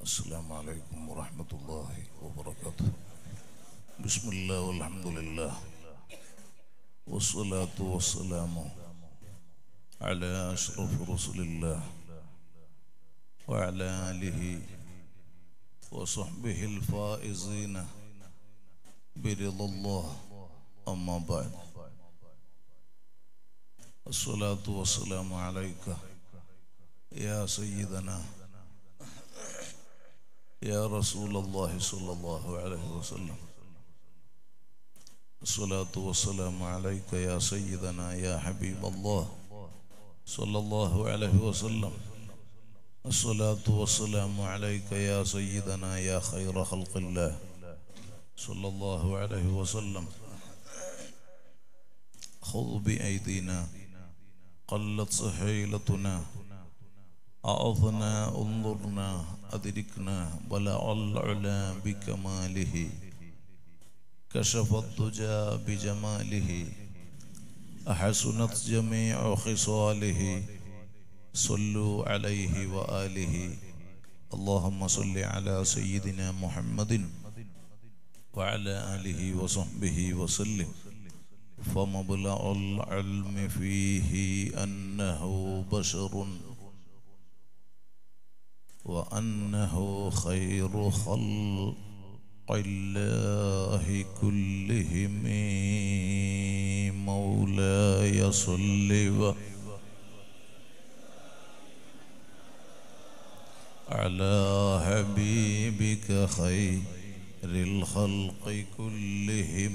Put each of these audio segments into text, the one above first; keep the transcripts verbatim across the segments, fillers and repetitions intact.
السلام عليكم ورحمة الله وبركاته. بسم الله والحمد لله والصلاة والسلام على أشرف رسل الله وعلى آله وصحبه الفائزين برضا الله. أما بعد، الصلاة والسلام عليك يا سيدنا يا رسول الله صلى الله عليه وسلم. الصلاة والسلام عليك يا سيدنا يا حبيب الله صلى الله عليه وسلم. الصلاة والسلام عليك يا سيدنا يا خير خلق الله صلى الله عليه وسلم. خذ بأيدينا قلت سحيلتنا، أعظنا انظرنا أدركنا بلع العلا بكماله، كشف الدجى بجماله، أحسنت جميع خصاله، صلوا عليه وآله. اللهم صل على سيدنا محمد وعلى آله وصحبه وسلم. فمبلغ العلم فيه أنه بشر وأنه خير خلق الله كلهم. مولاي صل على حبيبك خير الخلق كلهم.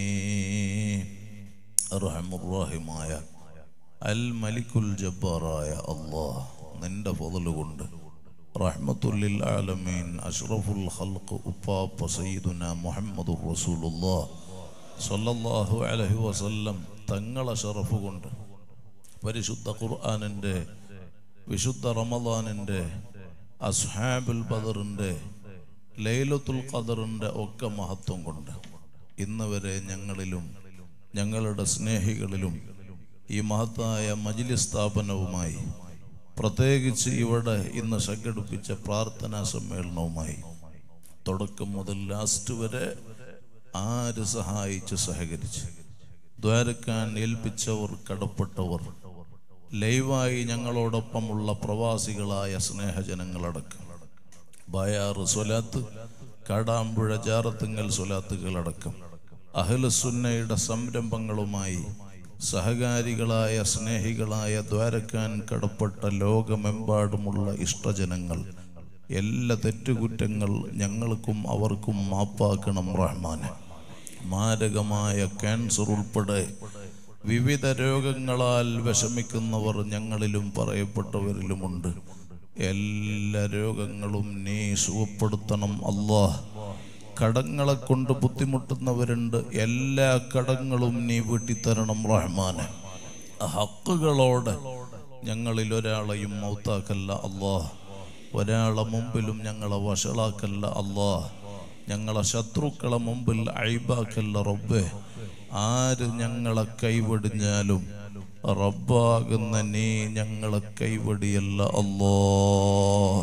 أرحم الراحماയ അൽ മലിക്കുൽ ജബ്ബാറായ അല്ലാഹ്, നിന്റെ ഫضل കൊണ്ട് റഹ്മത്തുല്ലിൽ ആലമീൻ അഷ്റഫുൽ ഖൽഖ് ഉപ്പാപ്പ സയ്യിദുനാ മുഹമ്മദുർ റസൂലുള്ളാഹ് സ്വല്ലല്ലാഹു അലൈഹി വസല്ലം തങ്ങളെ ശറഫ് കൊണ്ട് പരിശുദ്ധ ഖുർആനിൻ്റെ, വിശുദ്ധ റമദാനിൻ്റെ, അസ്ഹാബുൽ ബദറിൻ്റെ, ലൈലത്തുൽ ഖദറിൻ്റെ ഒക്കെ മഹത്വം കൊണ്ട് ഇന്ന് വരെ ഞങ്ങളിലും ഞങ്ങളുടെ സ്നേഹികളിലും ഈ മഹത്തായ മജ്ലിസ് സ്ഥാപനവുമായി, പ്രത്യേകിച്ച് ഇവിടെ ഇന്ന് സംഘടിപ്പിച്ച പ്രാർത്ഥനാ സമ്മേളനവുമായി തുടക്കം മുതൽ ലാസ്റ്റ് വരെ ആര് സഹായിച്ച് സഹകരിച്ച് ദ്വാരക്കാൻ ഏൽപ്പിച്ചവർ, കടപ്പെട്ടവർ, ലൈവായി ഞങ്ങളോടൊപ്പമുള്ള പ്രവാസികളായ സ്നേഹജനങ്ങളടക്കം, ബായാറ് സ്വലാത്ത്, കാടാമ്പുഴ ജാറത്തുങ്ങൽ സ്വലാത്തുകളടക്കം അഹ്ലുസുന്നയുടെ സംരംഭങ്ങളുമായി സഹകാരികളായ സ്നേഹികളായ ദ്വാരക്കാൻ കടപ്പെട്ട ലോകമെമ്പാടുമുള്ള ഇഷ്ടജനങ്ങൾ, എല്ലാ തെറ്റുകുറ്റങ്ങൾ ഞങ്ങൾക്കും അവർക്കും മാപ്പാക്കണം റഹ്മാനെ. മാരകമായ ക്യാൻസർ ഉൾപ്പെടെ വിവിധ രോഗങ്ങളാൽ വിഷമിക്കുന്നവർ ഞങ്ങളിലും പറയപ്പെട്ടവരിലുമുണ്ട്. എല്ലാ രോഗങ്ങളും നീ സുഖപ്പെടുത്തണം അല്ലാഹ്. കടങ്ങളെ കൊണ്ട് ബുദ്ധിമുട്ടുന്നവരുണ്ട്, എല്ലാ കടങ്ങളും നീ വീട്ടിത്തരണം റഹ്മാനെ. ഹക്കുകളോടെ ഞങ്ങളിൽ ഒരാളെയും മൗത്താക്കല്ല അല്ലാഹ്. ഒരാളെ മുമ്പിലും ഞങ്ങളെ വഷളാക്കല്ല അല്ലാഹ്. ഞങ്ങളെ ശത്രുക്കളെ മുമ്പിൽ അയ്ബാക്കല്ല റബ്ബേ. ആര് ഞങ്ങളെ കൈവടിഞ്ഞാലും റബ്ബാകുന്ന നീ ഞങ്ങളെ കൈവടിയല്ല അല്ലാഹ്.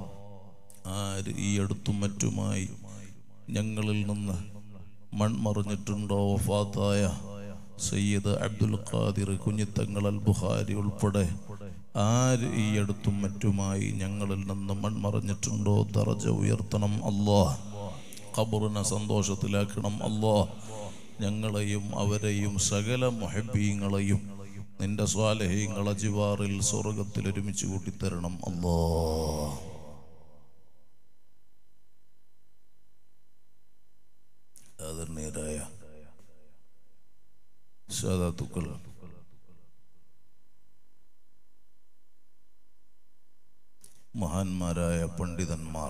ആര് ഈ അടുത്തും മറ്റുമായി ഞങ്ങളിൽ നിന്ന് മൺമറിഞ്ഞിട്ടുണ്ടോ, വഫാത്തായ സയ്യിദ് അബ്ദുൽ ഖാദിർ കുഞ്ഞിത്തങ്ങൾ അൽ ബുഖാരി ഉൾപ്പെടെ ആര് ഈ അടുത്തും മറ്റുമായി ഞങ്ങളിൽ നിന്ന് മൺമറിഞ്ഞിട്ടുണ്ടോ, ദറജ ഉയർത്തണം അല്ലാഹ്. ഖബറിനെ സന്തോഷത്തിലാക്കണം അല്ലാഹ്. ഞങ്ങളെയും അവരെയും സകല മുഹബ്ബീങ്ങളെയും നിന്റെ സ്വാലിഹീങ്ങളെ ജിവാറിൽ സ്വർഗത്തിൽ ഒരുമിച്ച് കൂട്ടിത്തരണം അല്ലാഹ്. ആദരണീയരായ സാദാത്തുക്കൾ, മഹാന്മാരായ പണ്ഡിതന്മാർ,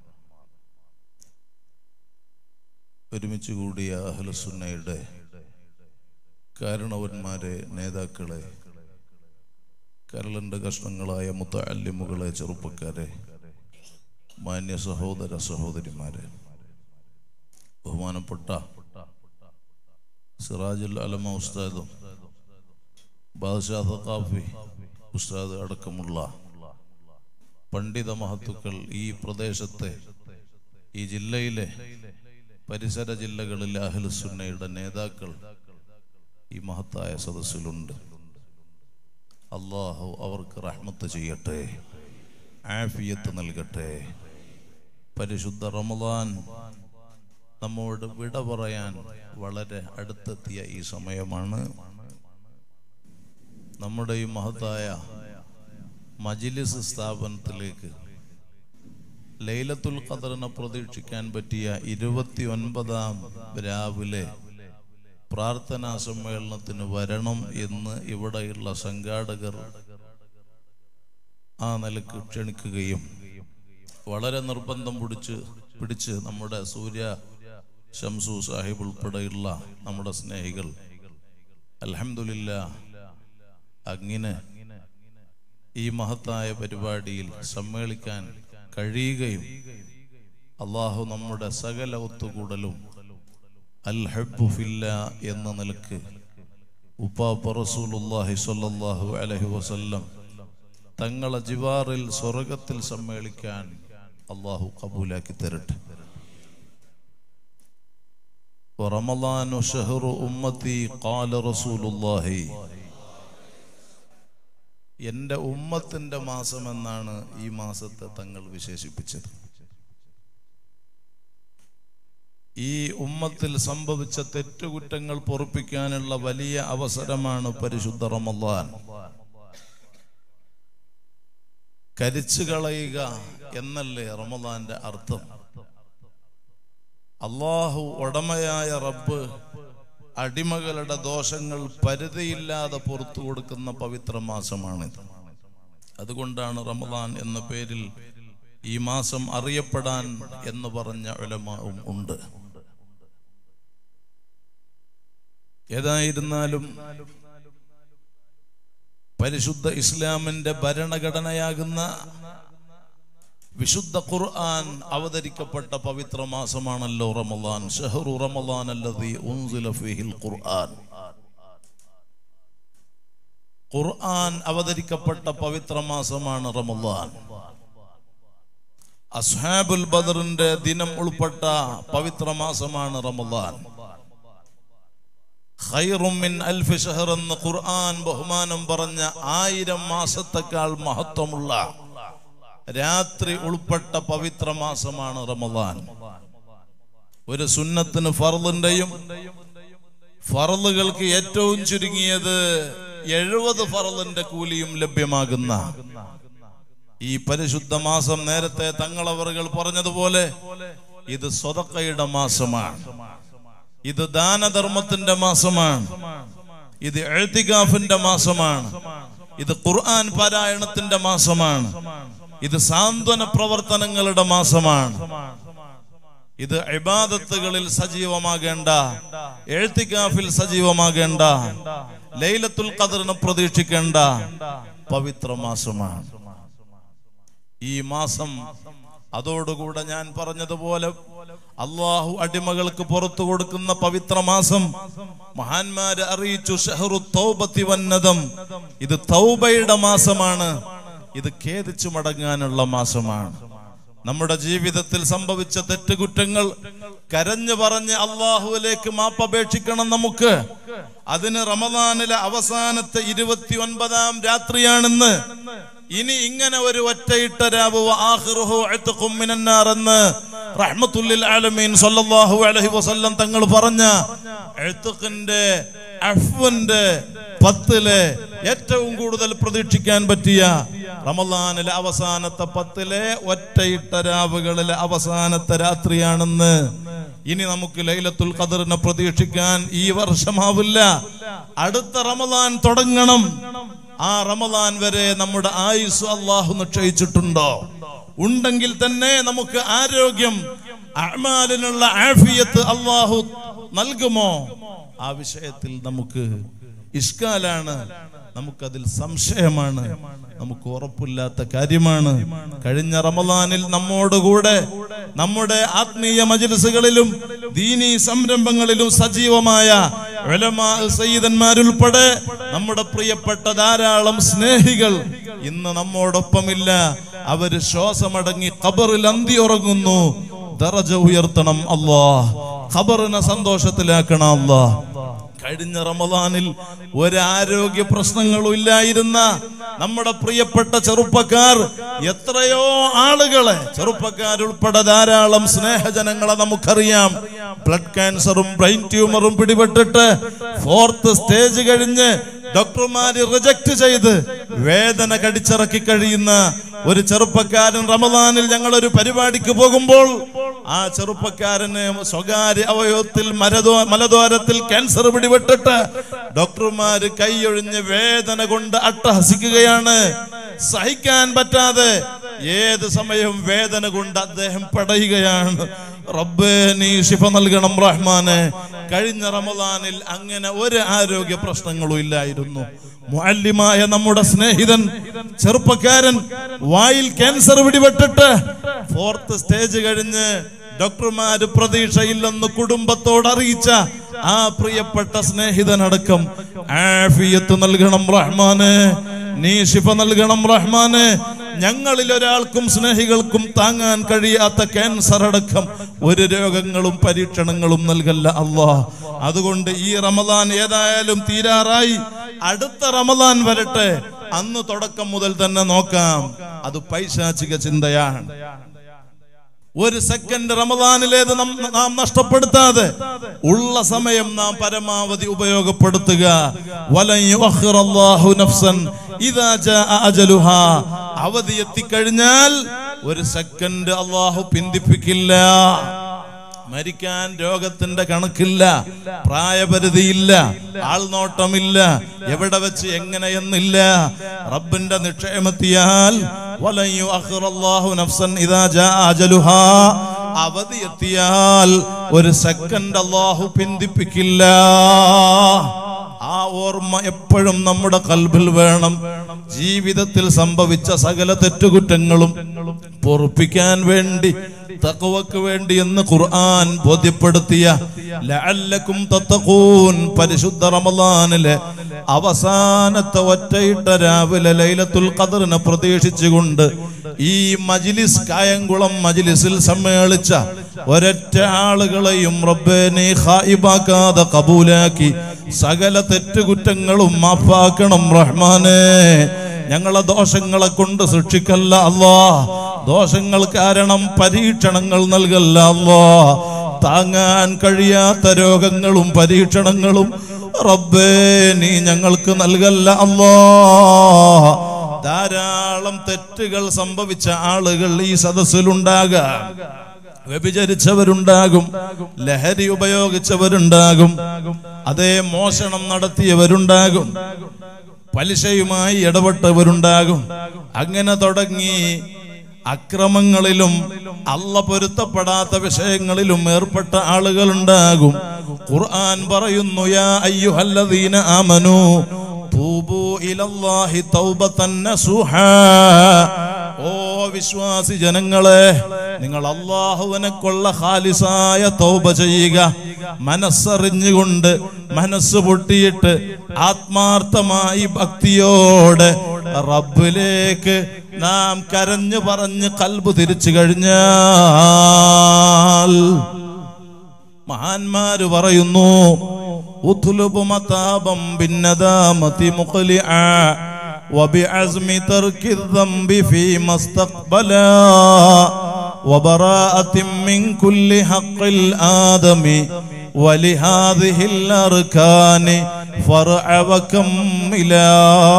ഒരുമിച്ച് കൂടിയ അഹ്ലുസുന്നയുടെ കാരണവന്മാരെ, നേതാക്കളെ, കരളിൻ്റെ കഷ്ണങ്ങളായ മുത്തഅല്ലിമുകളെ, ചെറുപ്പക്കാരെ, മാന്യ സഹോദര സഹോദരിമാരെ, ബഹുമാനപ്പെട്ട സിറാജുൽ അലമ ഉസ്താദും ബാദ്ഷാ സഖാഫി ഉസ്താദ് അടക്കമുള്ള പണ്ഡിത മഹത്തുക്കൾ, ഈ പ്രദേശത്തെ, ഈ ജില്ലയിലെ പരിസര ജില്ലകളിലെ അഹ്ലുസുന്നയുടെ നേതാക്കൾ ഈ മഹത്തായ സദസ്സിലുണ്ട്. അല്ലാഹു അവർക്ക് റഹ്മത്ത് ചെയ്യട്ടെ, ആഫിയത്ത് നൽകട്ടെ. പരിശുദ്ധ റമദാൻ നമ്മോട് വിട പറയാൻ വളരെ അടുത്തെത്തിയ ഈ സമയമാണ്. നമ്മുടെ ഈ മഹത്തായ മജ്ലിസ് സ്ഥാപനത്തിലേക്ക് ലൈലത്തുൽ ഖദറിനെ പ്രതീക്ഷിക്കാൻ പറ്റിയ ഇരുപത്തി ഒൻപതാം രാവിലെ പ്രാർത്ഥനാ സമ്മേളനത്തിന് വരണം എന്ന് ഇവിടെയുള്ള സംഘാടകർ ആ നിലക്ക് ക്ഷണിക്കുകയും വളരെ നിർബന്ധം പിടിച്ച് പിടിച്ച് നമ്മുടെ സൂര്യ ശംസു സാഹിബ് ഉൾപ്പെടെയുള്ള നമ്മുടെ സ്നേഹികൾ അൽഹംദുലില്ലാഹ് അങ്ങനെ ഈ മഹത്തായ പരിപാടിയിൽ സമ്മേളിക്കാൻ കഴിയുകയും അല്ലാഹു നമ്മുടെ സകല ഒത്തുകൂടലും അൽ ഹബ്ബു ഫില്ലാ എന്ന നിലക്ക് ഉപ്പാപ്പ റസൂലുള്ളാഹി സ്വല്ലല്ലാഹു അലൈഹി വസല്ലം തങ്ങളെ ജിവാറിൽ സ്വർഗത്തിൽ സമ്മേളിക്കാൻ അല്ലാഹു ഖബൂലാക്കി തരട്ടെ. റമളാനു ശഹ്റു ഉമ്മത്തി ഖാല റസൂലുള്ളാഹി, എൻ്റെ ഉമ്മത്തിന്റെ മാസം എന്നാണ് ഈ മാസത്തെ തങ്ങൾ വിശേഷിപ്പിച്ചത്. ഈ ഉമ്മത്തിൽ സംഭവിച്ച തെറ്റുകുറ്റങ്ങൾ പൊറുപ്പിക്കാനുള്ള വലിയ അവസരമാണ് പരിശുദ്ധ റമളാൻ. കരിച്ചു കളയുക എന്നല്ലേ റമളാന്റെ അർത്ഥം. അല്ലാഹു ഉടമയായ റബ്ബ് അടിമകളുടെ ദോഷങ്ങൾ പരിധിയില്ലാതെ പുറത്തു കൊടുക്കുന്ന പവിത്ര മാസമാണിത്. അതുകൊണ്ടാണ് റമളാൻ എന്ന പേരിൽ ഈ മാസം അറിയപ്പെടാൻ എന്ന് പറഞ്ഞ ഉലമാവും ഉണ്ട്. ഏതായിരുന്നാലും പരിശുദ്ധ ഇസ്ലാമിന്റെ ഭരണഘടനയാകുന്ന വിശുദ്ധ ഖുർആൻ അവതരിക്കപ്പെട്ട പവിത്ര മാസമാണല്ലോ റമളാൻ. ശഹ്റു റമളാൻ അല്ലദീ ഉൻസില ഫീഹിൽ ഖുർആൻ. ഖുർആൻ അവതരിക്കപ്പെട്ട പവിത്ര മാസമാണ് റമളാൻ. അസ്ഹാബുൽ ബദറിന്റെ ദിനം ഉൾപ്പെട്ട പവിത്ര മാസമാണ് റമളാൻ. ഖൈറും മിൻ അൽഫി ശഹർ എന്ന് ഖുർആൻ ബഹുമാനം പറഞ്ഞ ആയിരം മാസത്തേക്കാൾ മഹത്വമുള്ള രാത്രി ഉൾപ്പെട്ട പവിത്ര മാസമാണ് റമളാൻ. ഒരു സുന്നത്തിന് ഫർളിന്റെയും ഫർളുകൾക്ക് ഏറ്റവും ചുരുങ്ങിയത് എഴുപത് ഫർളിന്റെ കൂലിയും ലഭ്യമാകുന്ന ഈ പരിശുദ്ധ മാസം നേരത്തെ തങ്ങളവറുകൾ പറഞ്ഞതുപോലെ ഇത് സ്വതക്കയുടെ മാസമാണ്, ഇത് ദാനധർമ്മത്തിന്റെ മാസമാണ്, ഇത് ഇഅ്തികാഫിന്റെ മാസമാണ്, ഇത് ഖുർആൻ പാരായണത്തിന്റെ മാസമാണ്, ഇത് സാന്ത്വന പ്രവർത്തനങ്ങളുടെ മാസമാണ്, ഇത് ഇബാദത്തുകളിൽ സജീവമാകേണ്ട, ഇഅ്തികാഫിൽ സജീവമാകേണ്ട, ലൈലത്തുൽ ഖദറിനെ പ്രതീക്ഷിക്കേണ്ട പവിത്ര മാസമാണ് ഈ മാസം. അതോടുകൂടെ ഞാൻ പറഞ്ഞതുപോലെ അല്ലാഹു അടിമകൾക്ക് പുറത്തു കൊടുക്കുന്ന പവിത്ര മാസം മഹാന്മാര് അറിയിച്ചു, ശഹ്റു തൗബത്തി വന്നദം, ഇത് തൗബയുടെ മാസമാണ്, ഇത് ഖേദിച്ചു മടങ്ങാനുള്ള മാസമാണ്. നമ്മുടെ ജീവിതത്തിൽ സംഭവിച്ച തെറ്റുകുറ്റങ്ങൾ കരഞ്ഞു പറഞ്ഞ് അല്ലാഹുവിലേക്ക് മാപ്പപേക്ഷിക്കണം നമുക്ക്. അതിന് റമളാനിലെ അവസാനത്തെ ഇരുപത്തി ഒൻപതാം രാത്രിയാണെന്ന്, ഇനി ഇങ്ങനെ ഒരു ഒറ്റയിട്ട രാവ് ആഖിറുഹു അത്ഖും മിനന്നാർ എന്ന് റഹ്മത്തുൽ ലിൽ ആലമീൻ സല്ലല്ലാഹു അലൈഹി വസല്ലം തങ്ങൾ പറഞ്ഞ അത്ഖിന്റെ അഫ്വന്റെ പത്തിലെ ഏറ്റവും കൂടുതൽ പ്രതീക്ഷിക്കാൻ പറ്റിയ റമളാനിലെ അവസാനത്തെ പത്തിലെ ഒറ്റയിട്ട രാവുകളിലെ അവസാനത്തെ രാത്രിയാണെന്ന്. ഇനി നമുക്ക് ലൈലത്തുൽ ഖദറിനെ പ്രതീക്ഷിക്കാൻ ഈ വർഷമാവില്ല, അടുത്ത റമളാൻ തുടങ്ങണം. ആ റമളാൻ വരെ നമ്മുടെ ആയുസ് അല്ലാഹു നിശ്ചയിച്ചിട്ടുണ്ടോ? ഉണ്ടെങ്കിൽ തന്നെ നമുക്ക് ആരോഗ്യം, അഅ്മാലിനുള്ള ആഫിയത്ത് അല്ലാഹു നൽകുമോ? ആ വിഷയത്തിൽ നമുക്ക് ഇഷ്കാലാണ്, നമുക്കതിൽ സംശയമാണ്, നമുക്ക് ഉറപ്പില്ലാത്ത കാര്യമാണ്. കഴിഞ്ഞ റമളാനിൽ നമ്മോടുകൂടെ നമ്മുടെ ആത്മീയ മജ്ലിസുകളിലും ദീനീ സംരംഭങ്ങളിലും സജീവമായ ഉലമാ സയ്യിദന്മാരുൾപ്പെടെ നമ്മുടെ പ്രിയപ്പെട്ട ധാരാളം സ്നേഹികൾ ഇന്ന് നമ്മോടൊപ്പമില്ല. അവര് ശ്വാസമടങ്ങി ഖബറിൽ അന്തി ഉറങ്ങുന്നു. ദറജ ഉയർത്തണം അല്ലാഹ്, ഖബറിനെ സന്തോഷത്തിലാക്കണം അല്ലാഹ്. കഴിഞ്ഞ റമദാനിൽ ഒരാരോഗ്യ പ്രശ്നങ്ങളും ഇല്ലായിരുന്ന നമ്മുടെ പ്രിയപ്പെട്ട ചെറുപ്പക്കാർ, എത്രയോ ആളുകളെ, ചെറുപ്പക്കാരുൾപ്പെടെ ധാരാളം സ്നേഹജനങ്ങളെ നമുക്കറിയാം, ബ്ലഡ് ക്യാൻസറും ബ്രെയിൻ ട്യൂമറും പിടിപെട്ടിട്ട് ഫോർത്ത് സ്റ്റേജ് കഴിഞ്ഞ് ഡോക്ടർമാര് റിജക്ട് ചെയ്ത് വേദന കടിച്ചിറക്കി കഴിയുന്ന ഒരു ചെറുപ്പക്കാരൻ റമദാനിൽ ഞങ്ങൾ ഒരു പരിപാടിക്ക് പോകുമ്പോൾ ആ ചെറുപ്പക്കാരന് സ്വകാര്യ അവയവത്തിൽ മലദ്വാ മലദ്വാരത്തിൽ ക്യാൻസർ പിടിപെട്ടിട്ട് ഡോക്ടർമാര് കൈയൊഴിഞ്ഞ് വേദന കൊണ്ട് അട്ടഹസിക്കുകയാണ്. സഹിക്കാൻ പറ്റാതെ ഏത് സമയവും വേദന കൊണ്ട് അദ്ദേഹം പടയുകയാണ്. റബ്ബേ നീ ശിഫ നൽകണം റഹ്മാനെ. കഴിഞ്ഞ റമദാനിൽ അങ്ങനെ ഒരു ആരോഗ്യ പ്രശ്നങ്ങളും ഇല്ലായിരുന്നു. മുഅല്ലിമായ നമ്മുടെ സ്നേഹിതൻ ചെറുപ്പക്കാരൻ വായിൽ ക്യാൻസർ പിടിപെട്ടിട്ട് ഫോർത്ത് സ്റ്റേജ് കഴിഞ്ഞ് ഡോക്ടർമാര് പ്രതീക്ഷയില്ലെന്ന് കുടുംബത്തോട് അറിയിച്ച ആ പ്രിയപ്പെട്ട സ്നേഹിതനടക്കം ആഫിയത്ത് നൽകണം റഹ്മാനെ, നീ ശിഫ നൽകണം റഹ്മാനെ. ഞങ്ങളിൽ ഒരാൾക്കും സ്നേഹികൾക്കും താങ്ങാൻ കഴിയാത്ത ക്യാൻസർ അടക്കം ഒരു രോഗങ്ങളും പരീക്ഷണങ്ങളും നൽകല്ല അല്ലാഹ്. അതുകൊണ്ട് ഈ റമദാൻ ഏതായാലും തീരാറായി, അടുത്ത റമദാൻ വരട്ടെ, അന്ന് തുടക്കം മുതൽ തന്നെ നോക്കാം. അത് പൈശാചിക ചിന്തയാണ്. ഒരു സെക്കൻഡ് റമദാനിലേത് നാം നഷ്ടപ്പെടുത്താതെ ഉള്ള സമയം നാം പരമാവധി ഉപയോഗപ്പെടുത്തുക. വലൻ യുഅഖിറല്ലാഹു നഫ്സൻ ഇദാ ജാഅ അജലുഹാ. അവധി എത്തിക്കഴിഞ്ഞാൽ ഒരു സെക്കൻഡ് അല്ലാഹു പിന്തിപ്പിക്കില്ല. മരിക്കാൻ രോഗത്തിന്റെ കണക്കില്ല, പ്രായപരിധിയില്ല, ആൾനോട്ടമില്ല, എവിടെ വെച്ച് എങ്ങനെയെന്നില്ല. റബ്ബിന്റെ നിക്ഷേമത്തിയാൽ വലൻ യുഅഖിറല്ലാഹു നഫ്സൻ ഇദാ ജാഅ അജലുഹാ. അവധി എത്തിയാൽ ഒരു സെക്കൻഡ് അല്ലാഹു പിന്തിപ്പിക്കില്ല. ആ ഓർമ്മ എപ്പോഴും നമ്മുടെ ഖൽബിൽ വേണം. ജീവിതത്തിൽ സംഭവിച്ച സകല തെറ്റുകുറ്റങ്ങളും പൊറുപ്പിക്കാൻ വേണ്ടി, തഖ്വക്ക് വേണ്ടി എന്ന് ഖുർആൻ ബോധ്യപ്പെടുത്തിയ ലഅല്ലക്കും തത്തഖൂൻ പരിശുദ്ധ റമളാനിലെ അവസാനത്തെ ഒറ്റയിട്ട രാവിലെ ലൈലത്തുൽ ഖദറിനെ പ്രതീക്ഷിച്ചുകൊണ്ട് ഈ മജ്ലിസ്, കായംകുളം മജ്ലിസിൽ സമ്മേളിച്ച ഒരൊറ്റ ആളുകളെയും റബ്ബേ നീ ഖായിബാക്കാതെ കബൂലാക്കി സകല തെറ്റുകുറ്റങ്ങളും മാഫാക്കണം റഹ്മാനേ. ഞങ്ങളെ ദോഷങ്ങളെ കൊണ്ട് ശിക്ഷിക്കല്ല അല്ലാഹ്, ദോഷങ്ങൾ കാരണം പരീക്ഷണങ്ങൾ നൽകല്ല അല്ലാഹ്. താങ്ങാൻ കഴിയാത്ത രോഗങ്ങളും പരീക്ഷണങ്ങളും റബ്ബേ നീ ഞങ്ങൾക്ക് നൽകല്ല അല്ലാഹ്. ധാരാളം തെറ്റുകൾ സംഭവിച്ച ആളുകൾ ഈ സദസ്സിലുണ്ടാകാം. വ്യഭിചരിച്ചവരുണ്ടാകും, ലഹരി ഉപയോഗിച്ചവരുണ്ടാകും, അതേ മോഷണം നടത്തിയവരുണ്ടാകും, പലിശയുമായി ഇടപെട്ടവരുണ്ടാകും. അങ്ങനെ തുടങ്ങി അക്രമങ്ങളിലും അള്ള പൊരുത്തപ്പെടാത്ത വിഷയങ്ങളിലും ഏർപ്പെട്ട ആളുകളുണ്ടാകും. ഖുർആൻ പറയുന്നു, യാ അയ്യുഹല്ലദീന ആമനൂ തൂബൂ ഇലല്ലാഹി തൗബതൻ നസൂഹാ. ഓ വിശ്വാസി ജനങ്ങളെ, നിങ്ങൾ അല്ലാഹുവിനെ കൊള്ള ഖാലിസായ തൗബ ചെയ്യുക. മനസ്സറിഞ്ഞുകൊണ്ട്, മനസ്സ് പൊട്ടിയിട്ട് ആത്മാർത്ഥമായി ഭക്തിയോടെ റബ്ബിലേക്ക് നാം കരഞ്ഞു പറഞ്ഞ് ഖൽബ് തിരിച്ചു കഴിഞ്ഞാൽ, മഹാന്മാര് പറയുന്നു, ഉത്ലുബു മതാബം ബിന്നദാമതി മുഖ്ലിആ വബിഅസ്മി തർക്കി ദംബി ഫീമാ ഇസ്തഖ്ബലാ വബറാഅത്തിൻ മിൻ കുല്ലി ഹഖ്ഖിൽ ആദമി വലിഹാദിഹിൽ അർകാനി ഫർഅ വകമ്മിലാ.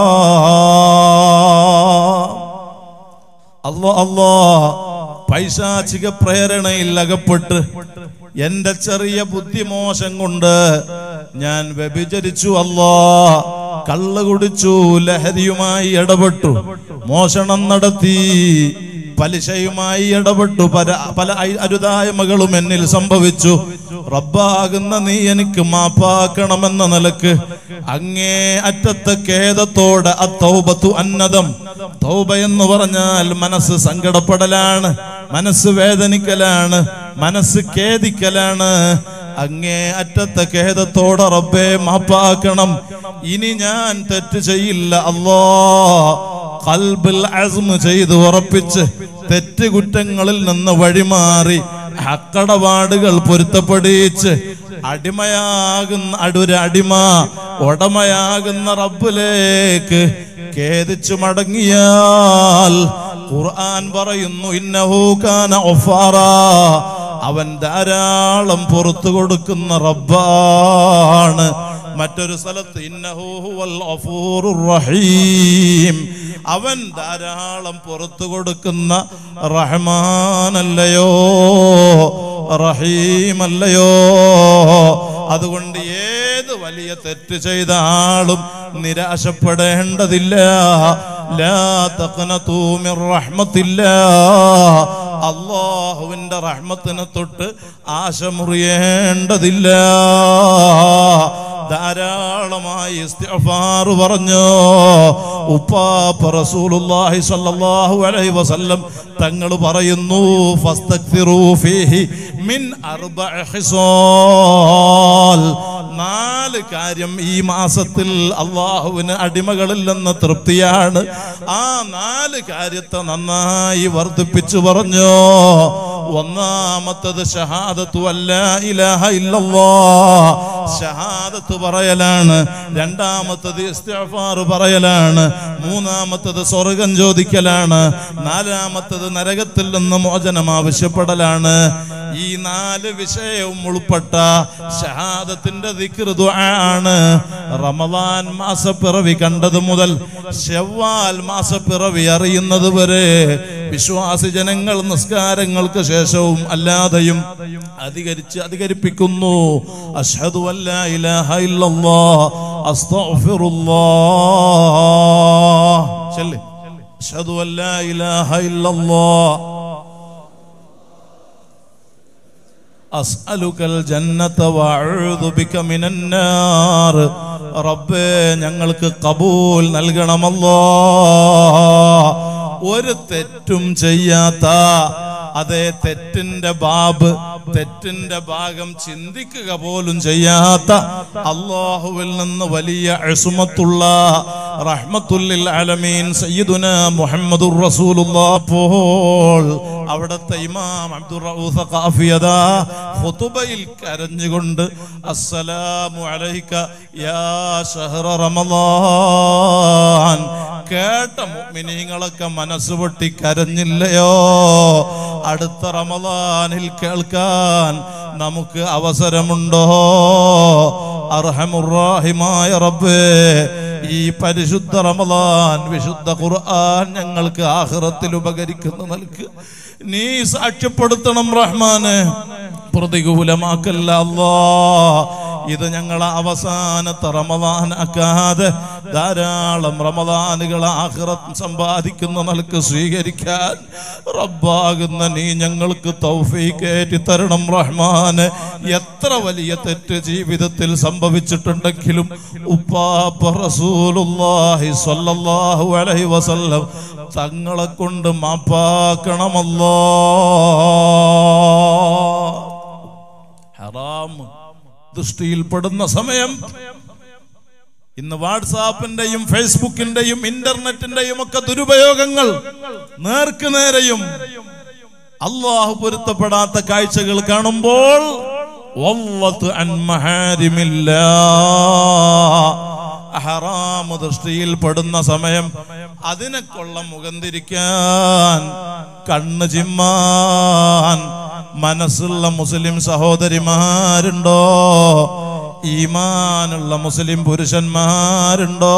അല്ലാഹ് അല്ലാഹ് പൈശാചിക പ്രേരണയിൽ അകപ്പെട്ട് എന്റെ ചെറിയ ബുദ്ധിമോശം കൊണ്ട് ഞാൻ വ്യഭിചരിച്ചു, അല്ലാഹ് കള്ള് കുടിച്ചു, ലഹരിയുമായി ഇടപെട്ടു, മോഷണം നടത്തി, പലിശയുമായി ഇടപെട്ടു, പല പല അരുതായ്മകളും എന്നിൽ സംഭവിച്ചു. റബ്ബാകുന്ന നീ എനിക്ക് മാപ്പാക്കണമെന്ന നിലക്ക് അങ്ങേ അറ്റത്തെ ഖേദത്തോടെ അത്തൗബത്തു അന്നദം. തൗബ എന്ന് പറഞ്ഞാൽ മനസ്സ് സങ്കടപ്പെടലാണ്, മനസ്സ് വേദനിക്കലാണ്, മനസ്സ് ഖേദിക്കലാണ്. അങ്ങേ അറ്റത്തെ ഖേദത്തോടെ റബ്ബേ മാപ്പാക്കണം, ഇനി ഞാൻ തെറ്റ് ചെയ്യില്ല അല്ലാഹ്. ഖൽബിൽ അസ്മ ചെയ്ത് ഉറപ്പിച്ച് തെറ്റുകുറ്റങ്ങളിൽ നിന്ന് വഴിമാറി ഹക്കടപാടുകൾ പൊരുത്തപ്പെടിച്ച് അടിമയാകുന്ന അടുര അടിമ ഉടമയാകുന്ന റബ്ബിലേക്ക് ഖേദിച്ചു മടങ്ങിയാൽ ഖുർആൻ പറയുന്നു ഇന്നഹു കാന ഗഫാറാ, അവൻ ധാരാളം പുറത്തു കൊടുക്കുന്ന റബ്ബാണ്. മറ്റൊരു സ്ഥലത്ത് ഇന്നഹു ഹുവൽ ഗഫൂറുർ റഹീം, അവൻ ധാരാളം പുറത്തു കൊടുക്കുന്ന റഹ്മാനല്ലയോ റഹീമല്ലയോ. അതുകൊണ്ട് ഏത് വലിയ തെറ്റ് ചെയ്ത ആളും നിരാശപ്പെടേണ്ടതില്ല. ലാ തഖ്നതു മിർ റഹ്മത്തില്ലാഹ്, അല്ലാഹുവിന്റെ റഹ്മത്തിനെ തൊട്ട് ആശ മുറിയേണ്ടതില്ല. ധാരാളമായി ഇസ്തിഗ്ഫാർ പറഞ്ഞു ഉപ്പാപ്പ റസൂലുള്ളാഹി സ്വല്ലല്ലാഹു അലൈഹി വസല്ലം തങ്ങൾ പറയുന്നു ഫസ്തഗ്ഫിറൂ ഫീഹി മിൻ അർബഇ ഖിസാൽ, നാല് കാര്യം ഈ മാസത്തിൽ അള്ളാഹുവിന് അടിമകളിൽ നിന്ന് തൃപ്തിയാണ്. ആ നാല് കാര്യത്തെ നന്നായി വർദ്ധിപ്പിച്ചു പറഞ്ഞു. ഒന്നാമത്തത് ഷഹാദത്തു അല്ലാ ഇലാഹ ഇല്ലല്ലാഹ്, ഷഹാദത്ത് പറയലാണ്. രണ്ടാമത്തത് ഇസ്തിഗ്ഫാർ പറയലാണ്. മൂന്നാമത്തത് സ്വർഗം ചോദിക്കലാണ്. നാലാമത്തത് നരകത്തിൽ നിന്ന് മോചനം ആവശ്യപ്പെടലാണ്. ഈ നാല് വിഷയവും ഉൾപ്പെട്ട ഷഹാദത്തിന്റെ ദിക്ർ ദുആ ആണ്. റമദാൻ മാസപ്പിറവി കണ്ടത് മുതൽ ശവ്വാൽ മാസപ്പിറവി അറിയുന്നത് വരെ വിശ്വാസി ജനങ്ങൾ നിസ്കാരങ്ങൾക്ക് ശേഷവും അല്ലാതെയും അധികരിച്ച് അധികരിപ്പിക്കുന്നു അശ്ഹദു അല്ലാ ഇലാഹ ഇല്ലല്ലാഹ് അസ്തഗ്ഫിറുല്ലാഹ്. ചൊല്ല് അശ്ഹദു അല്ലാ ഇലാഹ ഇല്ലല്ലാഹ് അസ്അലുകൽ ജന്നത വഅഊദു ബിക മിനന്നാർ. റബ്ബേ ഞങ്ങൾക്ക് ഖബൂൽ നൽകണമല്ലാഹ്. ഒരു തെറ്റും ചെയ്യാത്ത, അതേ തെറ്റിന്റെ ബാബ് തെറ്റിന്റെ ഭാഗം ചിന്തിക്കുക പോലും ചെയ്യാത്ത അല്ലാഹുവിൽ നിന്ന് വലിയ ഇസ്മത്തുള്ള റഹ്മത്തുൽ ആലമീൻ സയ്യിദുനാ മുഹമ്മദുർ റസൂലുള്ളാഹ് പോൽ അവിടുത്തെ ഇമാം അബ്ദുർ റഊഫ് ഖാഫിയദാ ഖുതുബയിൽ കരഞ്ഞുകൊണ്ട് അസ്സലാമു അലൈക യാ ശഹ്റ റമളാൻ, കേട്ട മുഅ്മിനീങ്ങളൊക്കെ മനസ്സ് പൊട്ടി കരഞ്ഞില്ലയോ? അടുത്ത റമളാനിൽ കേൾക്കാൻ നമുക്ക് അവസരമുണ്ടോ? അർഹമുർ റഹീമായ റബ്ബേ, ഈ പരിശുദ്ധ റമളാൻ വിശുദ്ധ ഖുർആൻ ഞങ്ങൾക്ക് ആഖിറത്തിൽ ഉപകരിക്കുന്ന നൽകി നീ സാക്ഷ്യപ്പെടുത്തണം റഹ്മാനെ, പ്രതികൂലമാക്കല്ല അല്ലാഹ്. ഇത് ഞങ്ങളെ അവസാനത്തെ റമളാനാക്കാതെ ധാരാളം റമളാനുകൾ ആഖിറത്ത് സമ്പാദിക്കുന്ന നിലക്ക് സ്വീകരിക്കാൻ റബ്ബാകുന്ന നീ ഞങ്ങൾക്ക് തൗഫീഖ് ഏറ്റി തരണം റഹ്മാനെ. എത്ര വലിയ തെറ്റ് ജീവിതത്തിൽ സംഭവിച്ചിട്ടുണ്ടെങ്കിലും ഉപ്പാപ്പ റസൂലുള്ളാഹി സ്വല്ലല്ലാഹു അലൈഹി വസല്ലം തങ്ങളെ കൊണ്ട് മാപ്പാക്കണമല്ലോ. ഹറാം ദൃഷ്ടിയിൽപ്പെടുന്ന സമയം ഇന്ന് വാട്സാപ്പിന്റെയും ഫേസ്ബുക്കിന്റെയും ഇന്റർനെറ്റിന്റെയും ഒക്കെ ദുരുപയോഗങ്ങൾ നേർക്ക് നേരെയും അല്ലാഹു പൊരുത്തപ്പെടാത്ത കാഴ്ചകൾ കാണുമ്പോൾ വല്ലത്ത് അൻ മഹാരിമില്ലാഹ്, ഹറാം ദൃഷ്ടിയിൽ പെടുന്ന സമയം അതിനെ കൊള്ള മുഖം തിരിക്കാൻ, കണ്ണ് ചിമ്മാൻ മനസ്സുള്ള മുസ്ലിം സഹോദരിമാരുണ്ടോ? ഈമാനുള്ള മുസ്ലിം പുരുഷന്മാരുണ്ടോ?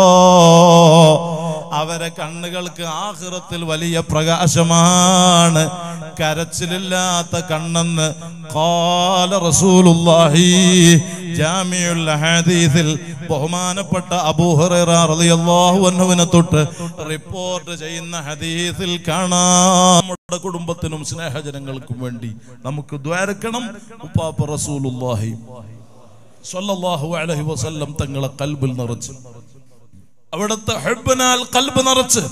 അവരെ കണ്ണുകൾക്ക് ആഖിറത്തിൽ വലിയ പ്രകാശമാണ്. കരച്ചിലില്ലാത്ത കണ്ണെന്ന് ഖാല റസൂലുള്ളാഹി ജാമിഉൽ ഹദീസിൽ ബഹുമാനപ്പെട്ട അബൂ ഹുറൈറ റളിയല്ലാഹു അൻഹുവിനെ തൊട്ട് റിപ്പോർട്ട് ചെയ്യുന്ന ഹദീസിൽ കാണാം. നമ്മുടെ കുടുംബത്തിനും സ്നേഹജനങ്ങൾക്കും വേണ്ടി നമുക്ക് ദ്വാരക്കണം. ഉപ്പാപ്പ റസൂലുള്ളാഹി സ്വല്ലല്ലാഹു അലൈഹി വസല്ലം തങ്ങളെ ഖൽബിൽ നിറച്ച്, അവിടുത്തെ ഹബ്ബനാൽ ഖൽബ് നിറച്ച്,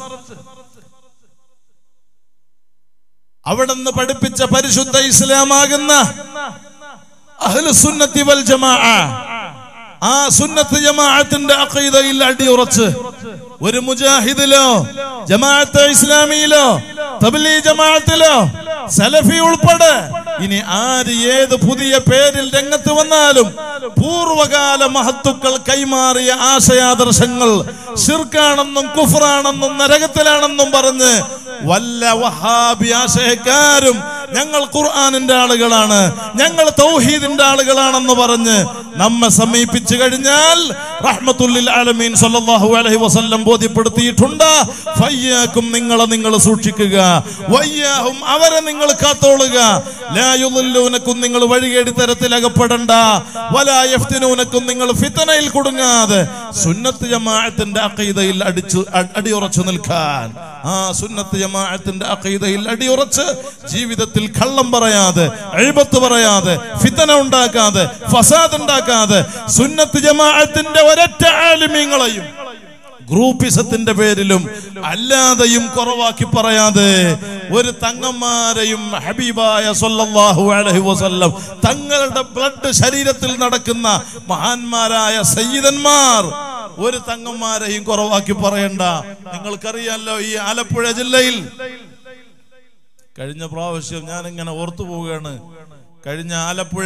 അവിടുന്ന് പഠിപ്പിച്ച പരിശുദ്ധ ഇസ്ലാമാകുന്ന അഹ്ലുസുന്നത്തി വൽ ജമാഅ ആ സുന്നത്ത് ജമാഅത്തിന്റെ അഖീദയിൽ അടിയുറച്ച് ഒരു മുജാഹിദിലോ ജമാഅത്തെ ഇസ്ലാമിയിലോ തബ്ലീഗ് ജമാഅത്തിലോ സലഫി ഉൾപ്പെടെ ഇനി ആര് ഏത് പുതിയ പേരിൽ രംഗത്ത് വന്നാലും പൂർവകാല മഹത്തുക്കൾ കൈമാറിയ ആശയാദർശങ്ങൾ ശിർക്കാണെന്നും കുഫ്റാണെന്നും നരകത്തിലാണെന്നും പറഞ്ഞ് വല്ല വഹാബി ആശയക്കാരും ഞങ്ങൾ ഖുർആനിന്റെ ആളുകളാണ്, ഞങ്ങൾ തൗഹീദിന്റെ ആളുകളാണെന്ന് പറഞ്ഞ് നമ്മെ സമീപിച്ചു കഴിഞ്ഞാൽ റഹ്മത്തുൽ ആലമീൻ സല്ലല്ലാഹു അലൈഹി വസല്ലം ബോധ്യപ്പെടുത്തിയിട്ടുണ്ട്, ഫയ്യാക്കും നിങ്ങളെ നിങ്ങൾ സൂക്ഷിക്കുക, വയ്യാഹും അവരെ നിങ്ങൾ കാത്തോളുക, ലാ യുളില്ലൂനക്കും നിങ്ങൾ വഴികേടി തരത്തിൽ അകപ്പെടണ്ട, വലാ യഫ്തിനൂനക്കും നിങ്ങൾ ഫിത്നയിൽ കുടുങ്ങാതെ സുന്നത്ത് ജമാഅത്തിന്റെ അഖീദയിൽ അടിച്ചു അടിയുറച്ചു നിൽക്കാൻ, ആ സുന്നത്ത് ജമാഅത്തിന്റെ അഖീദയിൽ അടിയുറച്ച് ജീവിതത്തിൽ കള്ളം പറയാതെ, ഇബത്ത് പറയാതെ, ഫിത്ന ഉണ്ടാക്കാതെ, ഫസാദ് ഉണ്ടാക്കാതെ, സുന്നത്ത് ജമാഅത്തിന്റെ ഒരൊറ്റ ആലിമീങ്ങളെയും ഗ്രൂപ്പിസത്തിന്റെ പേരിലും അല്ലാതെയും കുറവാക്കി പറയാതെ ഒരു തങ്ങന്മാരെയും ഹബീബായ സല്ലല്ലാഹു അലൈഹി വസല്ലം തങ്ങളുടെ ബ്ലഡ് ശരീരത്തിൽ നടക്കുന്ന മഹാന്മാരായ സയ്യിദന്മാർ ഒരു തങ്ങന്മാരെയും കുറവാക്കി പറയണ്ട. നിങ്ങൾക്കറിയാലോ, ഈ ആലപ്പുഴ ജില്ലയിൽ കഴിഞ്ഞ പ്രാവശ്യം ഞാൻ ഇങ്ങനെ ഓർത്തു പോവുകയാണ്, കഴിഞ്ഞ ആലപ്പുഴ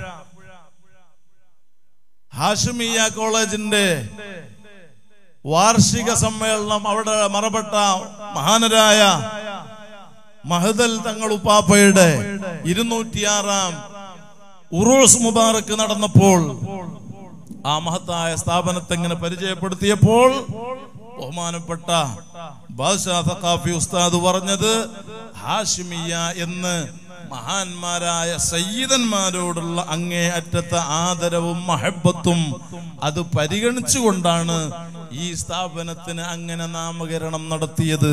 ഹാഷിമിയ കോളേജിന്റെ വാർഷിക സമ്മേളനം, അവിടെ മറപ്പെട്ട മഹാനരായ മഹദൽ തങ്ങൾ ഉപ്പാപ്പയുടെ ഇരുന്നൂറ്റിയാറാം ഉറൂസ് മുബാറക്ക് നടന്നപ്പോൾ ആ മഹത്തായ സ്ഥാപനത്തെ ഇങ്ങനെ പരിചയപ്പെടുത്തിയപ്പോൾ ബഹുമാനപ്പെട്ട ബാദ്ഷാ സഖാഫി ഉസ്താദ് പറഞ്ഞത്, ഹാഷിമിയ എന്ന് മഹാന്മാരായ സയ്യിദന്മാരോടുള്ള അങ്ങേ അറ്റത്തെ ആദരവും മഹബത്തും അത് പരിഗണിച്ചുകൊണ്ടാണ് ഈ സ്ഥാപനത്തിന് അങ്ങനെ നാമകരണം നടത്തിയത്.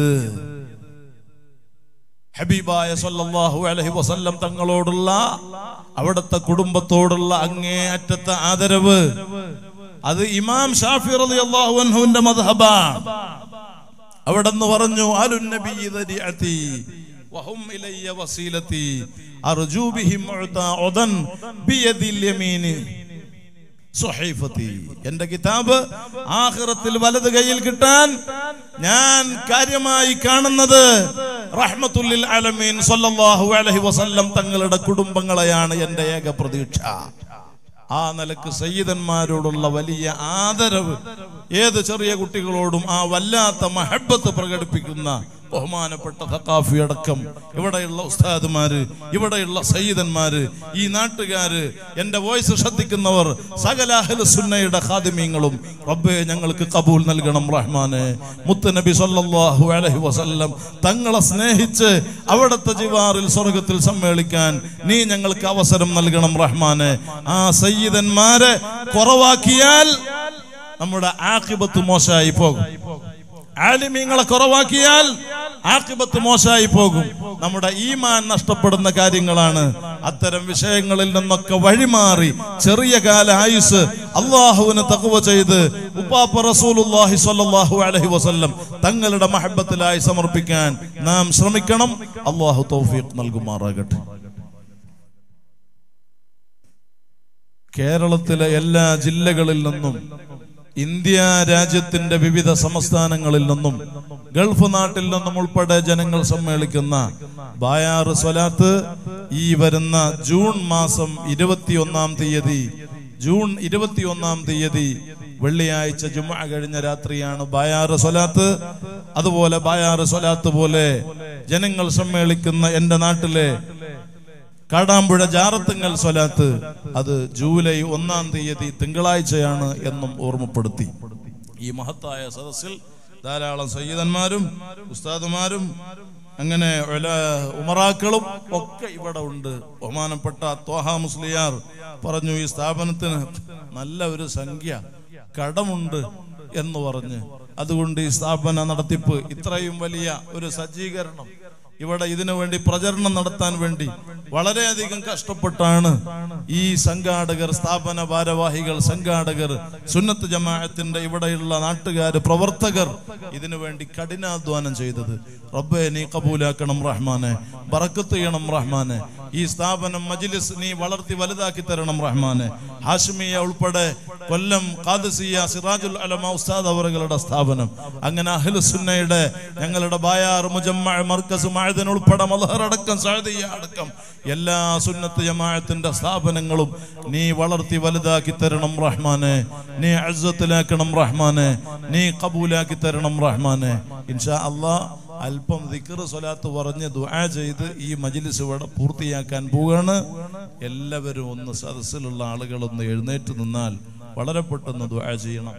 ഹബീബായ സല്ലല്ലാഹു അലൈഹി വസല്ലം തങ്ങളോടുള്ള അവിടുത്തെ കുടുംബത്തോടുള്ള അങ്ങേ അറ്റത്തെ ആദരവ് അത് ഇമാം ഷാഫി റളിയല്ലാഹു അൻഹുവിന്റെ മദ്ഹബാണ്. അവിടെന്ന് പറഞ്ഞു, അലുൻ നബി ദരിഅതി വഹും ഇലയ്യ വസീലതി അർജു ബിഹിം ഉതഅദൻ ബിയദിൽ യമീനി സുഹൈഫതി. എന്റെ കിതാബ് ആഖിറത്തിൽ വലത് കൈയിൽ കിട്ടാൻ ഞാൻ കാര്യമായി കാണുന്നത് റഹ്മത്തുൽ ആലമീൻ സല്ലല്ലാഹു അലൈഹി വസല്ലം തങ്ങളുടെ കുടുംബങ്ങളെയാണ് എന്റെ ഏക പ്രതീക്ഷ. ആ നിലക്ക് സയ്യിദന്മാരോടുള്ള വലിയ ആദരവ് ഏത് ചെറിയ കുട്ടികളോടും ആ വല്ലാത്ത മഹബത്ത് പ്രകടിപ്പിക്കുന്ന ബഹുമാനപ്പെട്ട സഖാഫി അടക്കം ഇവിടെയുള്ള ഉസ്താദുമാര്, ഇവിടെയുള്ള സയ്യിദന്മാര്, ഈ നാട്ടുകാര്, എന്റെ വോയിസ് ശ്രദ്ധിക്കുന്നവർ, സകല അഹ്ലു സുന്നയുടെ ഖാദിമീങ്ങളും റബ്ബേ ഞങ്ങൾക്ക് ഖബൂൽ നൽകണം റഹ്മാനെ. മുത്തുനബി സല്ലല്ലാഹു അലൈഹി വസല്ലം തങ്ങളെ സ്നേഹിച്ച് അവിടുത്തെ ജിവാറിൽ സ്വർഗത്തിൽ സമ്മേളിക്കാൻ നീ ഞങ്ങൾക്ക് അവസരം നൽകണം റഹ്മാനെ. ആ സയ്യിദന്മാരെ കുറവാക്കിയാൽ നമ്മുടെ ആഖിബത്ത് മോശമായി പോകും. ആലിമീങ്ങളെ കുറവാക്കിയാൽ ആഖിബത്ത് മോശമായി പോകും. നമ്മുടെ ഈമാൻ നഷ്ടപ്പെടുന്ന കാര്യങ്ങളാണ്. അത്തരം വിഷയങ്ങളിൽ നിന്നൊക്കെ വഴിമാറി ചെറിയ കാല ആയുസ് അള്ളാഹുവിന് തഖ്വ ചെയ്ത് ഉപ്പാപ്പ റസൂലുള്ളാഹി സ്വല്ലല്ലാഹു അലൈഹി വസല്ലം തങ്ങളുടെ മഹബത്തിലായി സമർപ്പിക്കാൻ നാം ശ്രമിക്കണം. അള്ളാഹു തൗഫീഖ് നൽകുമാറാകട്ടെ. കേരളത്തിലെ എല്ലാ ജില്ലകളിൽ നിന്നും, ഇന്ത്യ രാജ്യത്തിന്റെ വിവിധ സംസ്ഥാനങ്ങളിൽ നിന്നും, ഗൾഫ് നാട്ടിൽ നിന്നും ഉൾപ്പെടെ ജനങ്ങൾ സമ്മേളിക്കുന്ന ബായാർ സ്വലാത്ത് ഈ വരുന്ന ജൂൺ മാസം ഇരുപത്തിയൊന്നാം തീയതി ജൂൺ ഇരുപത്തിയൊന്നാം തീയതി വെള്ളിയാഴ്ച ജുമുഅ കഴിഞ്ഞ രാത്രിയാണ് ബായാർ സ്വലാത്ത്. അതുപോലെ ബായാർ സ്വലാത്ത് പോലെ ജനങ്ങൾ സമ്മേളിക്കുന്ന എന്റെ നാട്ടിലെ കാടാമ്പുഴ ജാറത്തുങ്ങൽ സ്വലാത്ത് അത് ജൂലൈ ഒന്നാം തീയതി തിങ്കളാഴ്ചയാണ് എന്നും ഓർമ്മപ്പെടുത്തി. ഈ മഹത്തായ സദസ്സിൽ ധാരാളം സയ്യിദന്മാരും ഉസ്താദുമാരും അങ്ങനെ ഉമറാക്കളും ഒക്കെ ഇവിടെ ഉണ്ട്. ബഹുമാനപ്പെട്ട ത്വാഹ മുസ്ലിയാർ പറഞ്ഞു, ഈ സ്ഥാപനത്തിന് നല്ല ഒരു സംഖ്യ കടമുണ്ട് എന്ന് പറഞ്ഞ്, അതുകൊണ്ട് ഈ സ്ഥാപന നടത്തിപ്പ് ഇത്രയും വലിയ ഒരു സജ്ജീകരണം ഇവിടെ ഇതിനു വേണ്ടി പ്രചരണം നടത്താൻ വേണ്ടി വളരെയധികം കഷ്ടപ്പെട്ടാണ് ഈ സംഘാടകർ, സ്ഥാപന ഭാരവാഹികൾ, സംഘാടകർ, സുന്നത്ത് ജമാഅത്തിന്റെ ഇവിടെയുള്ള നാട്ടുകാർ, പ്രവർത്തകർ ഇതിനു വേണ്ടി കഠിനാധ്വാനം ചെയ്തത്. റബ്ബേ നീ കബൂലാക്കണം റഹ്മാനെ, ബറക്കത്ത് ചെയ്യണം റഹ്മാനെ. ഈ സ്ഥാപനം മജ്ലിസ് നീ വളർത്തി വലുതാക്കി തരണം റഹ്മാനെ. ഹാഷിമിയ ഉൾപ്പെടെ കൊല്ലം ഖാദിസിയ സിറാജുൽ അലമ ഉസ്താദ് അവരുടെ സ്ഥാപനം, അങ്ങനെ അഹ്ലുസ് സുന്നയുടെ ഞങ്ങളുടെ ബായാർ മുജമ്മഅ മർക്കസ് മഅദൻ ഉൾപ്പെടെ മദ്ഹർ അടക്കം സഅദിയ അടക്കം എല്ലാ സുന്നത്ത് ജമാഅത്തിന്റെ സ്ഥാപനങ്ങളും നീ വളർത്തി വലുതാക്കി തരണം റഹ്മാനെ. നീ ഇസ്സത്തിലാക്കണം റഹ്മാനെ, നീ ഖബൂലാക്കി തരണം റഹ്മാനെ. ഇൻഷാ അല്ലാഹ് അല്പം ദിക്ർ സ്വലാത്ത് പറഞ്ഞ് ദുആ ചെയ്ത് ഈ മജ്ലിസ് ഇവിടെ പൂർത്തിയാക്കാൻ പോവുകയാണ്. എല്ലാവരും ഒന്ന് സദസ്സിലുള്ള ആളുകളൊന്ന് എഴുന്നേറ്റ് നിന്നാൽ വളരെ പെട്ടെന്ന് ദുആ ചെയ്യണം.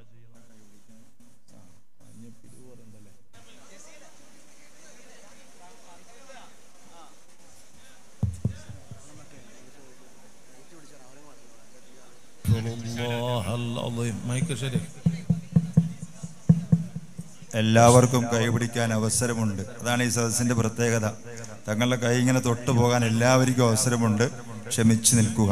എല്ലാവർക്കും കൈപിടിക്കാൻ അവസരമുണ്ട്. അതാണ് ഈ സദസ്സിന്റെ പ്രത്യേകത. തങ്ങളുടെ കൈ ഇങ്ങനെ തൊട്ടു പോകാൻ എല്ലാവർക്കും അവസരമുണ്ട്. ക്ഷമിച്ചു നിൽക്കുക.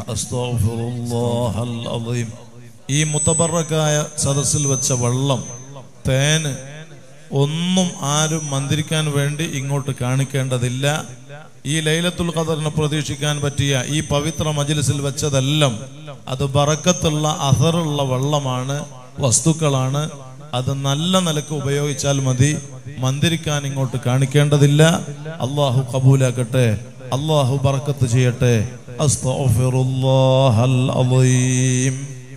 ഈ മുതബറക്കായ സദസ്സിൽ വെച്ച വെള്ളം, തേന് ഒന്നും ആരും മന്ത്രിക്കാൻ വേണ്ടി ഇങ്ങോട്ട് കാണിക്കേണ്ടതില്ല. ഈ ലൈലത്തുൽ ഖദറിനെ പ്രതീക്ഷിക്കാൻ പറ്റിയ ഈ പവിത്ര മജ്ലിസിൽ വെച്ചതെല്ലാം അത് ബറക്കത്തുള്ള അഥറുള്ള വെള്ളമാണ്, വസ്തുക്കളാണ്. അത് നല്ല നിലക്ക് ഉപയോഗിച്ചാൽ മതി, മന്ത്രിക്കാൻ ഇങ്ങോട്ട് കാണിക്കേണ്ടതില്ല. അള്ളാഹു കബൂലാക്കട്ടെ, അള്ളാഹു ബറക്കത്ത് ചെയ്യട്ടെ. അസ്തഗ്ഫിറുല്ലാഹൽ അളീം.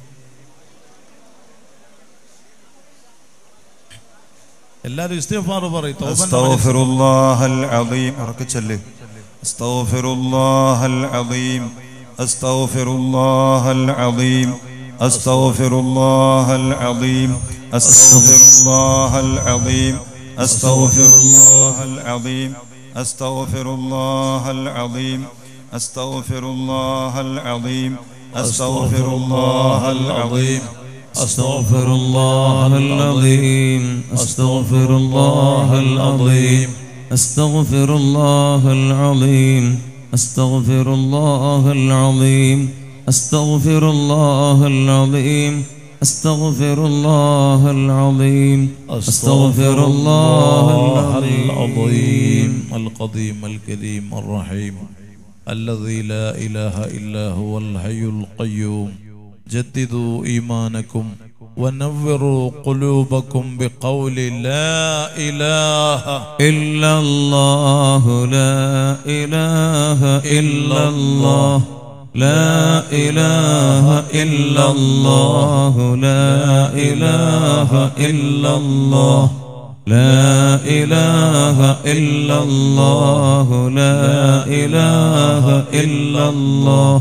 എല്ലാവരും ഇസ്തിഗ്ഫാർ പറയ്. അസ്തഗ്ഫിറുല്ലാഹൽ അളീം. ഉറക്കെ ചൊല്ല്. അസ്തഗ്ഫിറുല്ലാഹൽ അളീം. അസ്തഗ്ഫിറുല്ലാഹൽ അളീം. അസ്തഗ്ഫിറുല്ലാഹൽ അളീം. അസ്തഗ്ഫിറുല്ലാഹൽ അളീം. അസ്തഗ്ഫിറുല്ലാഹൽ അളീം. അസ്തഗ്ഫിറുല്ലാഹൽ അളീം. അസ്തഗ്ഫിറുല്ലാഹൽ അളീം. അസ്തഗ്ഫിറുല്ലാഹൽ അളീം. أستغفر الله العظيم أستغفر الله العظيم أستغفر الله العظيم أستغفر الله العظيم أستغفر الله العظيم أستغفر الله العظيم أستغفر الله العظيم القديم الكريم الرحيم الذي لا إله إلا هو الحي القيوم جددوا إيمانكم ونوروا قلوبكم بقول لا إله إلا الله لا إله إلا الله لا إله إلا الله لا إله إلا الله لا إله إلا الله لا إله إلا الله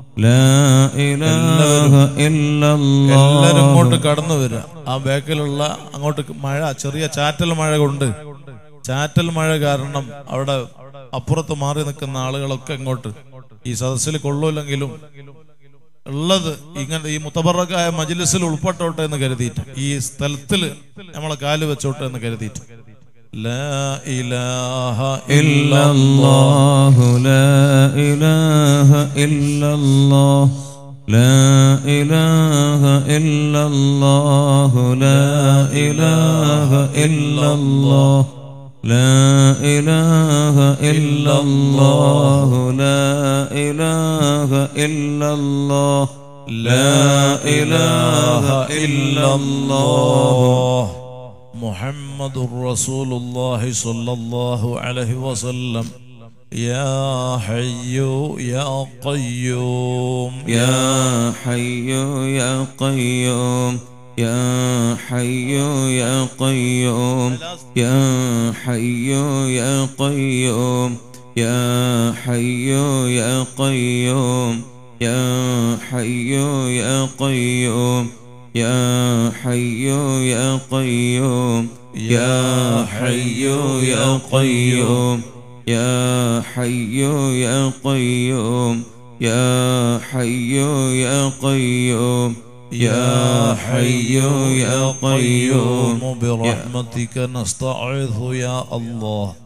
എല്ലാരും ഇങ്ങോട്ട് കടന്നു വരിക. ആ ബാക്കിലുള്ള അങ്ങോട്ട് മഴ, ചെറിയ ചാറ്റൽ മഴ കൊണ്ട്, ചാറ്റൽ മഴ കാരണം അവിടെ അപ്പുറത്ത് മാറി നിൽക്കുന്ന ആളുകളൊക്കെ ഇങ്ങോട്ട് ഈ സദസ്സിൽ കൊള്ളൂല്ലെങ്കിലും ഉള്ളത് ഇങ്ങനെ ഈ മുതബറക്കായ മജ്ലിസിൽ ഉൾപ്പെട്ടോട്ടെ എന്ന് കരുതിയിട്ട്, ഈ സ്ഥലത്തിൽ നമ്മളെ കാല് വെച്ചോട്ടെ എന്ന് കരുതിയിട്ട്. لا إله إلا الله لا إله إلا الله لا إله إلا الله لا إله إلا الله لا إله إلا الله لا إله إلا الله لا إله إلا الله محمد رسول الله صلى الله عليه وسلم. يا حي يا قيوم يا حي يا قيوم يا حي يا قيوم يا حي يا قيوم يا حي يا قيوم يا حي يا قيوم يا حي يا قيوم يا حي يا قيوم يا حي يا قيوم يا حي يا قيوم يا حي يا قيوم برحمتك نستعيذ يا الله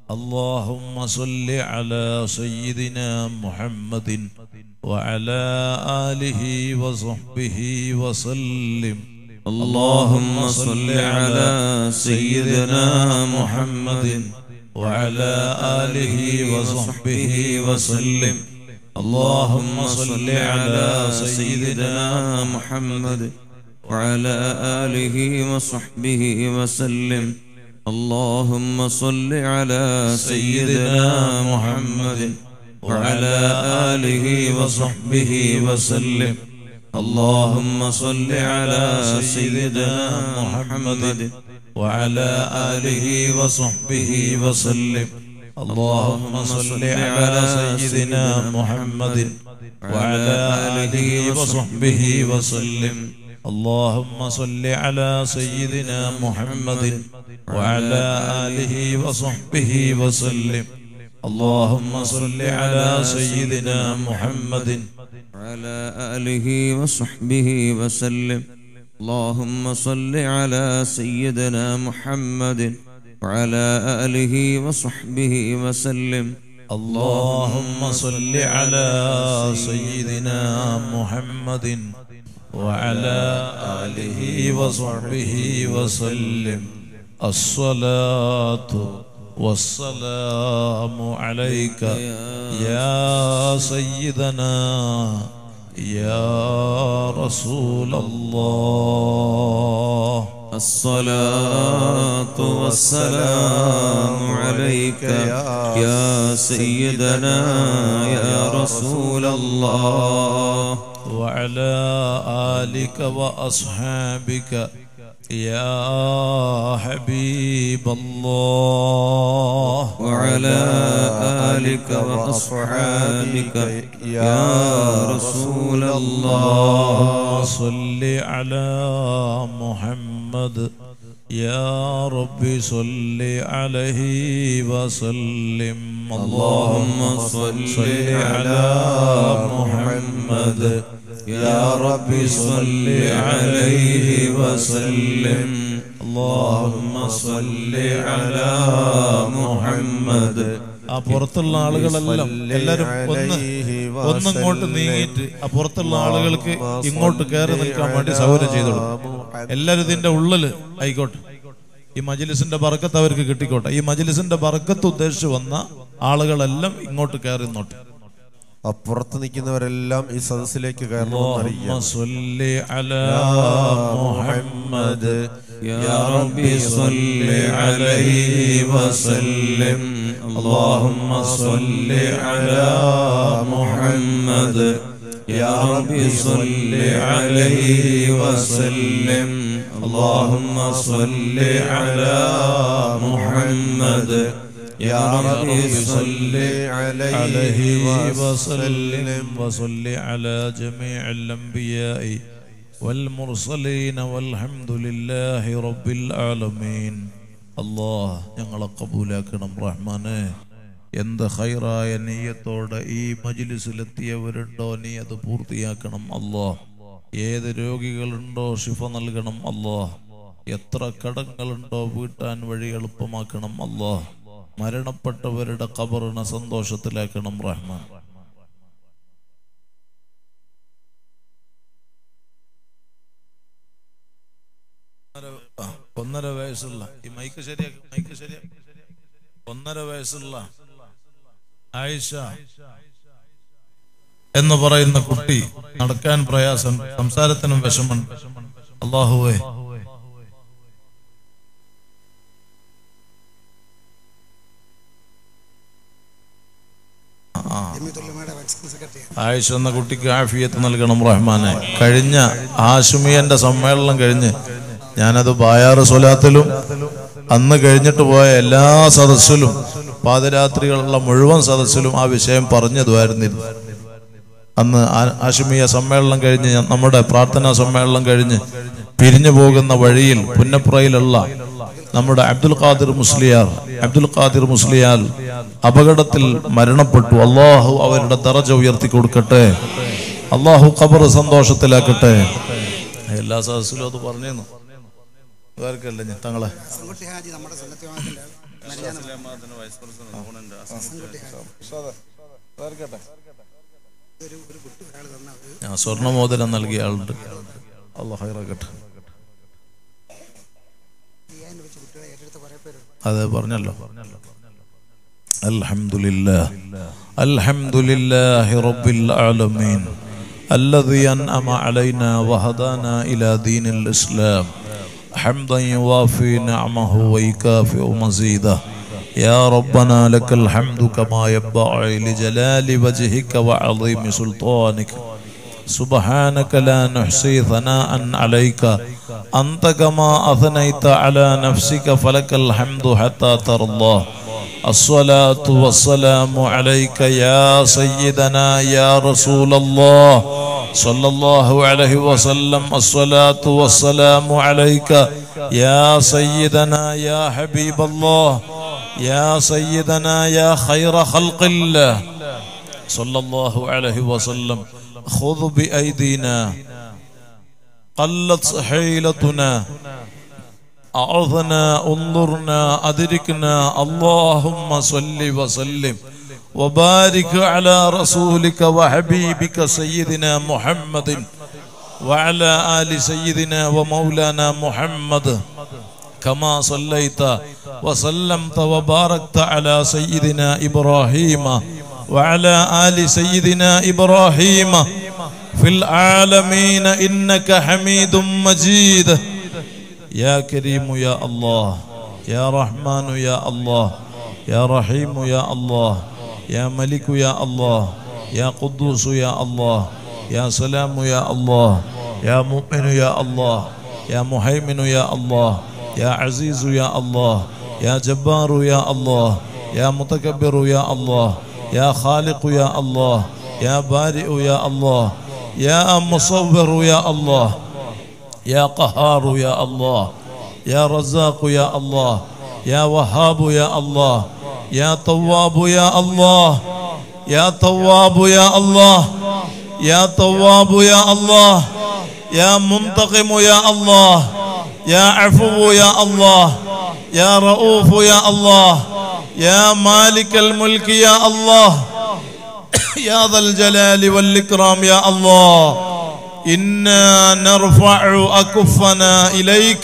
اللهم صل على سيدنا محمد وعلى آله وصحبه وسلم. اللهم صل على سيدنا محمد وعلى آله وصحبه وسلم. اللهم صل على سيدنا محمد وعلى آله وصحبه وسلم. اللهم صل على سيدنا محمد وعلى آله وصحبه وسلم. اللهم صل على سيدنا محمد وعلى آله وصحبه وسلم. اللهم صل على سيدنا محمد وعلى آله وصحبه وسلم. اللهم صل على سيدنا محمد وعلى آله وصحبه وسلم. اللهم صل على سيدنا محمد وعلى آله وصحبه وسلم. اللهم صل على سيدنا محمد وعلى آله وصحبه وسلم. اللهم صل على سيدنا محمد وعلى آله وصحبه وسلم. الصلاة والسلام عليك يا سيدنا يا رسول الله. الصلاة والسلام عليك يا سيدنا يا رسول الله. وعلى آلك وأصحابك يا حبيب الله. وعلى آلك وأصحابك يا رسول الله. صل على محمد يا رب صل عليه وسلم. اللهم صل على محمد يا رب صل عليه وسلم. اللهم صل على محمد. ആ പുറത്തുള്ള ആളുകളെല്ലാം എല്ലാരും ഒന്ന് ഒന്നിങ്ങോട്ട് നീങ്ങിയിട്ട് ആ പുറത്തുള്ള ആളുകൾക്ക് ഇങ്ങോട്ട് കയറി നിൽക്കാൻ വേണ്ടി സൗകര്യം ചെയ്തു കൊടുക്കും. എല്ലാരും ഇതിന്റെ ഉള്ളില് ആയിക്കോട്ടെ. ഈ മജ്ലിസിന്റെ ബർക്കത്ത് അവർക്ക് കിട്ടിക്കോട്ടെ. ഈ മജ്ലിസിന്റെ ബർക്കത്ത് ഉദ്ദേശിച്ച് വന്ന ആളുകളെല്ലാം ഇങ്ങോട്ട് കയറി നിന്നോട്ടെ. അപ്പുറത്ത് നിൽക്കുന്നവരെല്ലാം ഈ സദസ്സിലേക്ക് اللهم صل على محمد يا ربي صل عليه وسلم. اللهم صل على محمد يا ربي صل عليه وسلم. اللهم صل على محمد يا ربي صل عليه وسلم. وصل على جميع الأنبياء والمرسلين والحمد لله رب العالمين. الله ഞങ്ങളെ കബൂലാക്കണം റഹ്മാനെ. എന്ത് ഖൈറായ നിയ്യത്തോടെ ഈ മജ്ലിസിലെത്തിയവരുണ്ടോ നീ അത് പൂർത്തിയാക്കണം അല്ലാഹ്. ഏത് രോഗികളുണ്ടോ ശിഫ നൽകണം അല്ലാഹ്. എത്ര കടങ്ങളുണ്ടോ വീട്ടാൻ വഴി എളുപ്പമാക്കണം അല്ലാഹ്. മരണപ്പെട്ടവരുടെ ഖബറിനെ സന്തോഷത്തിലാക്കണം റഹ്മാൻ. ഒന്നര വയസ്സുള്ള ഈ മൈക്ക് ശരിയാക്കി മൈക്ക് ശരിയാക്കി ഒന്നര വയസ്സുള്ള ആയിഷ എന്ന് പറയുന്ന കുട്ടി നടക്കാൻ പ്രയാസം, സംസാരത്തിനും വിഷമുണ്ട്. അല്ലാഹുവേ ആയിഷ എന്ന കുട്ടിക്ക് ആഫിയത്ത് നൽകണം റഹ്മാനെ. കഴിഞ്ഞ ആശുമിയന്റെ സമ്മേളനം കഴിഞ്ഞ് ഞാനത് ബായാറ് സ്വലാത്തിലും അന്ന് കഴിഞ്ഞിട്ട് പോയ എല്ലാ സദസ്സിലും പാതിരാത്രികളുള്ള മുഴുവൻ സദസ്സിലും ആ വിഷയം പറഞ്ഞതുമായിരുന്നില്ല. അന്ന് ആശുമിയ സമ്മേളനം കഴിഞ്ഞ് നമ്മുടെ പ്രാർത്ഥനാ സമ്മേളനം കഴിഞ്ഞ് പിരിഞ്ഞു പോകുന്ന വഴിയിൽ പുന്നപ്പുറയിലുള്ള നമ്മുടെ അബ്ദുൽ ഖാദിർ മുസ്ലിയാർ അബ്ദുൽ ഖാദിർ മുസ്ലിയാർ അപകടത്തിൽ മരണപ്പെട്ടു. അള്ളാഹു അവരുടെ ദറജ ഉയർത്തി കൊടുക്കട്ടെ. അള്ളാഹു ഖബർ സന്തോഷത്തിലാക്കട്ടെ. എല്ലാ സദസ്സിലും അത് പറഞ്ഞേന്നു. വേർക്കല്ലേ ഞാൻ തങ്ങളെ സങ്കുട്ടി ഹാജി നമ്മുടെ സുന്നത്ത് ജമാഅത്തിന്റെ ഞാൻ സ്വർണ്ണമോതിരം നൽകിയ ആളുണ്ട്. അല്ലാഹു ഹൈറാക്കട്ടെ. അതെ പറഞ്ഞല്ലോ. അൽഹംദുലില്ലാഹ് അൽഹംദുലില്ലാഹി റബ്ബിൽ ആലമീൻ الذي أنعم علينا وهدانا إلى دين الإسلام حمدا يوافي نعمه ويكافئ مزيده. يا ربنا لك الحمد كما ينبغي لجلال وجهك وعظيم سلطانك. سبحانك لا نحصي ثناء عليك أنت كما أثنيت على نفسك فلك الحمد حتى ترضى. الصلاة والسلام عليك يا سيدنا يا رسول الله صلى الله عليه وسلم. الصلاة والسلام عليك يا سيدنا يا حبيب الله يا سيدنا يا خير خلق الله صلى الله عليه وسلم. خذ بأيدينا قلت حيلتنا أعظنا انظرنا أدركنا. اللهم صل وسلم وبارك على رسولك وحبيبك سيدنا محمد وعلى آل سيدنا ومولانا محمد كما صليت وسلمت وباركت على سيدنا إبراهيم وعلى آل سيدنا إبراهيم في العالمين إنك حميد مجيد. يا كريم يا الله يا رحمن يا الله يا رحيم يا الله يا ملك يا الله يا قدوس يا الله يا سلام يا الله يا مؤمن يا الله يا مهيمن يا الله يا عزيز يا الله يا جبار يا الله يا متكبر يا الله يا خالق يا الله يا بارئ يا الله يا مصور يا الله يا قهار يا الله يا رزاق يا الله يا وهاب يا الله يا تواب يا الله يا تواب يا الله يا تواب يا الله يا منتقم يا الله يا عفو يا الله يا رؤوف يا الله يا مالك الملك يا الله يا ذا الجلال والإكرام يا الله. إنا نرفع أكفنا إليك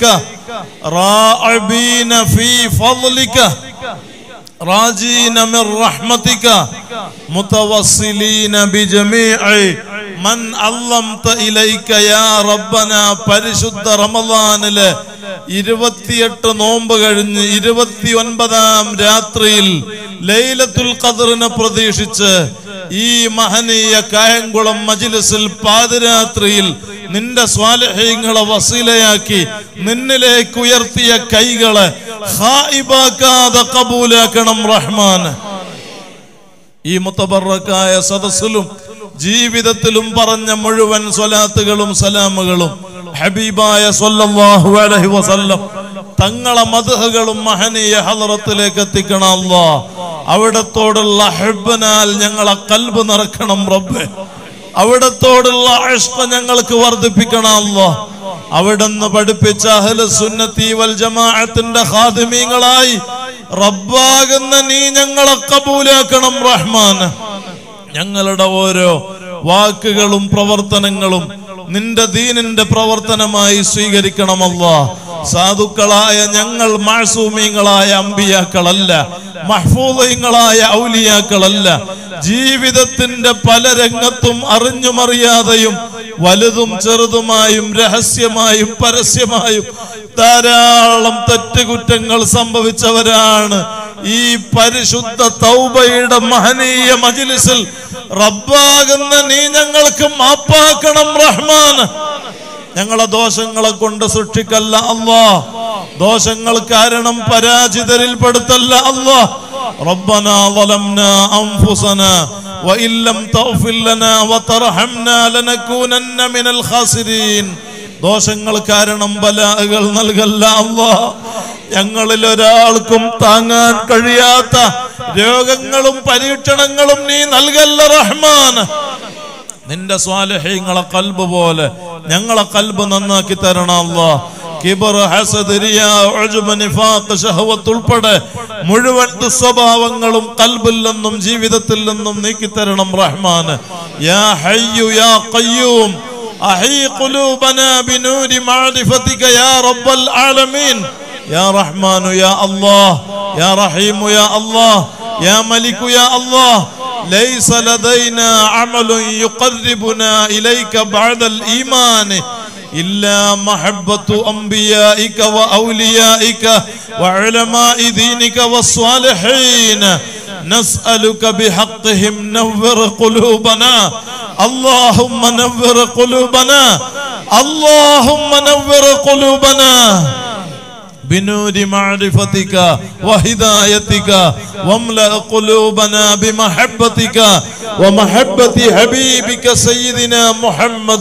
راعبين في فضلك راجين من رحمتك متوصلين بجميع من علمت إليك يا ربنا. പരിശുദ്ധ റമളാനിലെ ഇരുപത്തിയെട്ട് നോമ്പ് കഴിഞ്ഞ് ഇരുപത്തി ഒൻപതാം രാത്രിയിൽ ലൈലത്തുൽ ഖദ്റിനെ പ്രതീക്ഷിച്ച് ഈ മഹനീയ കായംകുളം മജ്ലിസിൽ പാതിരാത്രിയിൽ നിന്റെ സ്വാലിഹീങ്ങളെ വസീലയാക്കി നിന്നിലേക്ക് ഉയർത്തിയ കൈകളെ ഖായിബാക്കാതെ ഖബൂലാക്കണം റഹ്മാൻ. ഈ മുതബറക്കായ സദസ്സിലും ജീവിതത്തിലും പറഞ്ഞ മുഴുവൻ സ്വലാത്തുകളും സലാമുകളും ഹബീബായ സ്വല്ലല്ലാഹു അലൈഹി വസല്ലം തങ്ങളെ മദ്ഹുകളും മഹനീയ ഹളറത്തിലേക്ക് എത്തിക്കണം അല്ലാഹ്. അവിടത്തോടുള്ള ഹബ്ബനാൽ ഞങ്ങളെ ഖൽബ് നിറക്കണം റബ്ബേ. അവിടത്തോടുള്ള ഇഷ്ഖ് ഞങ്ങൾക്ക് വർദ്ധിപ്പിക്കണം അല്ലാഹ്. അവിടുന്ന് പഠിപ്പിച്ച അഹ്ലു സുന്നത്തി വൽ ജമാഅത്തിന്റെ ഖാദിമീങ്ങളായി റബ്ബാകുന്ന നീ ഞങ്ങളെ ഖബൂലാക്കണം റഹ്മാൻ. ഞങ്ങളുടെ ഓരോ വാക്കുകളും പ്രവർത്തനങ്ങളും നിന്റെ ദീനിന്റെ പ്രവർത്തനമായി സ്വീകരിക്കണം അല്ലാഹ്. സാധുക്കളായ ഞങ്ങൾ മഅസൂമീങ്ങളായ അമ്പിയാക്കളല്ല, മഹ്ഫൂദീങ്ങളായ ഔലിയാക്കളല്ല. ജീവിതത്തിന്റെ പല രംഗത്തും അറിഞ്ഞുമറിയാതെയും വലുതും ചെറുതുമായും രഹസ്യമായും പരസ്യമായും ധാരാളം തെറ്റുകുറ്റങ്ങൾ സംഭവിച്ചവരാണ്. ഈ പരിശുദ്ധ തൗബയുടെ മഹനീയ മജ്ലിസിൽ റബ്ബാകുന്ന നീ ഞങ്ങൾക്ക് മാപ്പാക്കണം റഹ്മാൻ. ഞങ്ങളെ ദോഷങ്ങളെ കൊണ്ട് സൃഷ്ടിക്കല്ല അല്ലാഹ്. ദോഷങ്ങൾ കാരണം പരാജിതരിൽ പെടുത്തല്ല അല്ലാഹ്. റബ്ബനാ ളലംനാ അൻഫുസനാ വഇൻ ലം തഗ്ഫിർ ലനാ വതർഹംനാ ലനകൂനന്ന മിനൽ ഖാസിരീൻ. ദോഷങ്ങൾ കാരണം ബലാകൾ നൽകല്ല അല്ലാഹ്. ഞങ്ങളിൽ ഒരാൾക്കും താങ്ങാൻ കഴിയാത്ത രോഗങ്ങളും പരീക്ഷണങ്ങളും നീ നൽകല്ല റഹ്മാൻ. നിന്റെ സ്വാലിഹീങ്ങളെ ഖൽബ് പോലെ ഞങ്ങളെ ഖൽബ് നന്നാക്കി തരണം അല്ലാഹ്. കിബർ, ഹസദ്, റിയാ, ഉജ്ബ്, നിഫാഖ്, ശഹവത്ത് ഉൾപ്പെടെ മുഴുവൻ ദുസ്വഭാവങ്ങളും ഖൽബിൽ നിന്നും ജീവിതത്തിൽ നിന്നും നീക്കിത്തരണം റഹ്മാൻ. യാ ഹയ്യു യാ ഖയ്യൂം അഹീ ഖുലൂബനാ ബിനൂരി മഅരിഫതിക യാ റബ്ബൽ ആലമീൻ. യാ റഹ്മാനു യാ അല്ലാഹ്, യാ റഹീമു യാ അല്ലാഹ്, യാ മലികു യാ അല്ലാഹ്. ليس لدينا عمل يقربنا إليك بعد الإيمان إلا محبة أنبيائك وأوليائك وعلماء دينك والصالحين. نسألك بحقهم نور قلوبنا. اللهم نور قلوبنا، اللهم نور قلوبنا بنور معرفتك وهدايتك، واملأ قلوبنا بمحبتك ومحبة حبيبك سيدنا محمد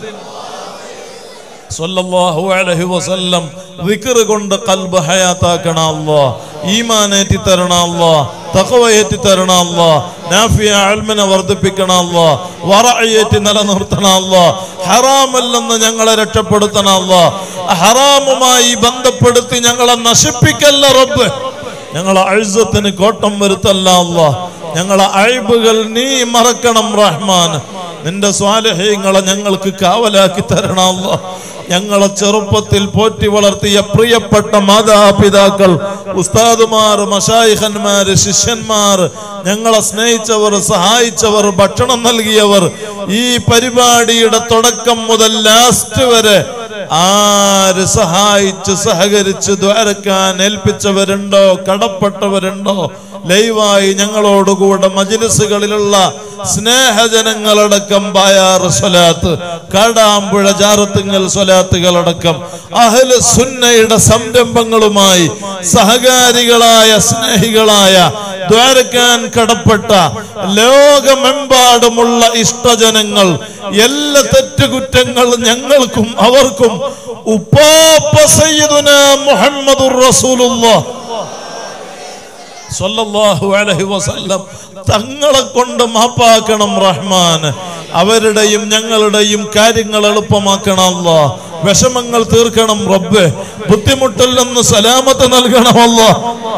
സല്ലല്ലാഹു അലൈഹി വസല്ലം. ദിക്ർ കൊണ്ട് ഖൽബ് ഹയാത്താക്കണ അല്ലാഹ്, ഈമാൻ ഏറ്റി തരണ അല്ലാഹ്, തഖ്വ ഏറ്റി തരണ അല്ലാഹ്, നാഫിയ ഇൽമിനെ വർദ്ധിപ്പിക്കണ അല്ലാഹ്, വറഅ ഏറ്റി നിലനിർത്തണ അല്ലാഹ്, ഹറാമിൽ നിന്ന് ഞങ്ങളെ രക്ഷപ്പെടുത്തണ അല്ലാഹ്, ഹറാമുമായി ബന്ധപ്പെടുത്തി ഞങ്ങളെ നശിപ്പിക്കല്ല റബ്ബ്. ഞങ്ങളെ ഇസ്സത്തിന് കോട്ടം വരുത്തല്ല അല്ലാഹ്. ഞങ്ങളെ അയ്ബുകൾ നീ മറക്കണം റഹ്മാൻ. നിന്റെ സ്വാലിഹീങ്ങളെ ഞങ്ങൾക്ക് കാവലാക്കി തരണം അല്ലാഹ്. ഞങ്ങളെ ചെറുപ്പത്തിൽ പോറ്റി വളർത്തിയ പ്രിയപ്പെട്ട മാതാപിതാക്കൾ, ഉസ്താദുമാർ, മശായിഖന്മാർ, ശിഷ്യന്മാർ, ഞങ്ങളെ സ്നേഹിച്ചവർ, സഹായിച്ചവർ, ഭക്ഷണം നൽകിയവർ, ഈ പരിപാടിയുടെ തുടക്കം മുതൽ ലാസ്റ്റ് വരെ ആര് സഹായിച്ച് സഹകരിച്ച് ദ്വാരക്കാൻ ഏൽപ്പിച്ചവരുണ്ടോ, കടപ്പെട്ടവരുണ്ടോ, ലൈവായി ഞങ്ങളോടുകൂടെ മജ്ലിസുകളിലുള്ള സ്നേഹജനങ്ങളടക്കം ബായാർ സ്വലാത്ത്, കാടാമ്പുഴ ജാറത്തുങ്ങൽ സ്വലാത്തുകളടക്കം അഹ്ലു സുന്നയുടെ സംരംഭങ്ങളുമായി സഹകാരികളായ സ്നേഹികളായ ദ്വാരക്കാൻ കടപ്പെട്ട ലോകമെമ്പാടുമുള്ള ഇഷ്ടജനങ്ങൾ, എല്ലാ തെറ്റുകുറ്റങ്ങൾ ഞങ്ങൾക്കും അവർക്കും ഉപ്പാപ്പ സയ്യിദുനാ മുഹമ്മദുർ റസൂലുള്ളാഹ് സല്ലല്ലാഹു അലൈഹി വസല്ലം തങ്ങളെ കൊണ്ട് മാപ്പാക്കണം റഹ്മാൻ. അവരുടെയും ഞങ്ങളുടെയും കാര്യങ്ങൾ എളുപ്പമാക്കണം അല്ലാഹ്. വിഷമങ്ങൾ തീർക്കണം റബ്ബേ. ബുദ്ധിമുട്ടിൽ നിന്ന് സലാമത്ത് നൽകണം അല്ലാഹ്.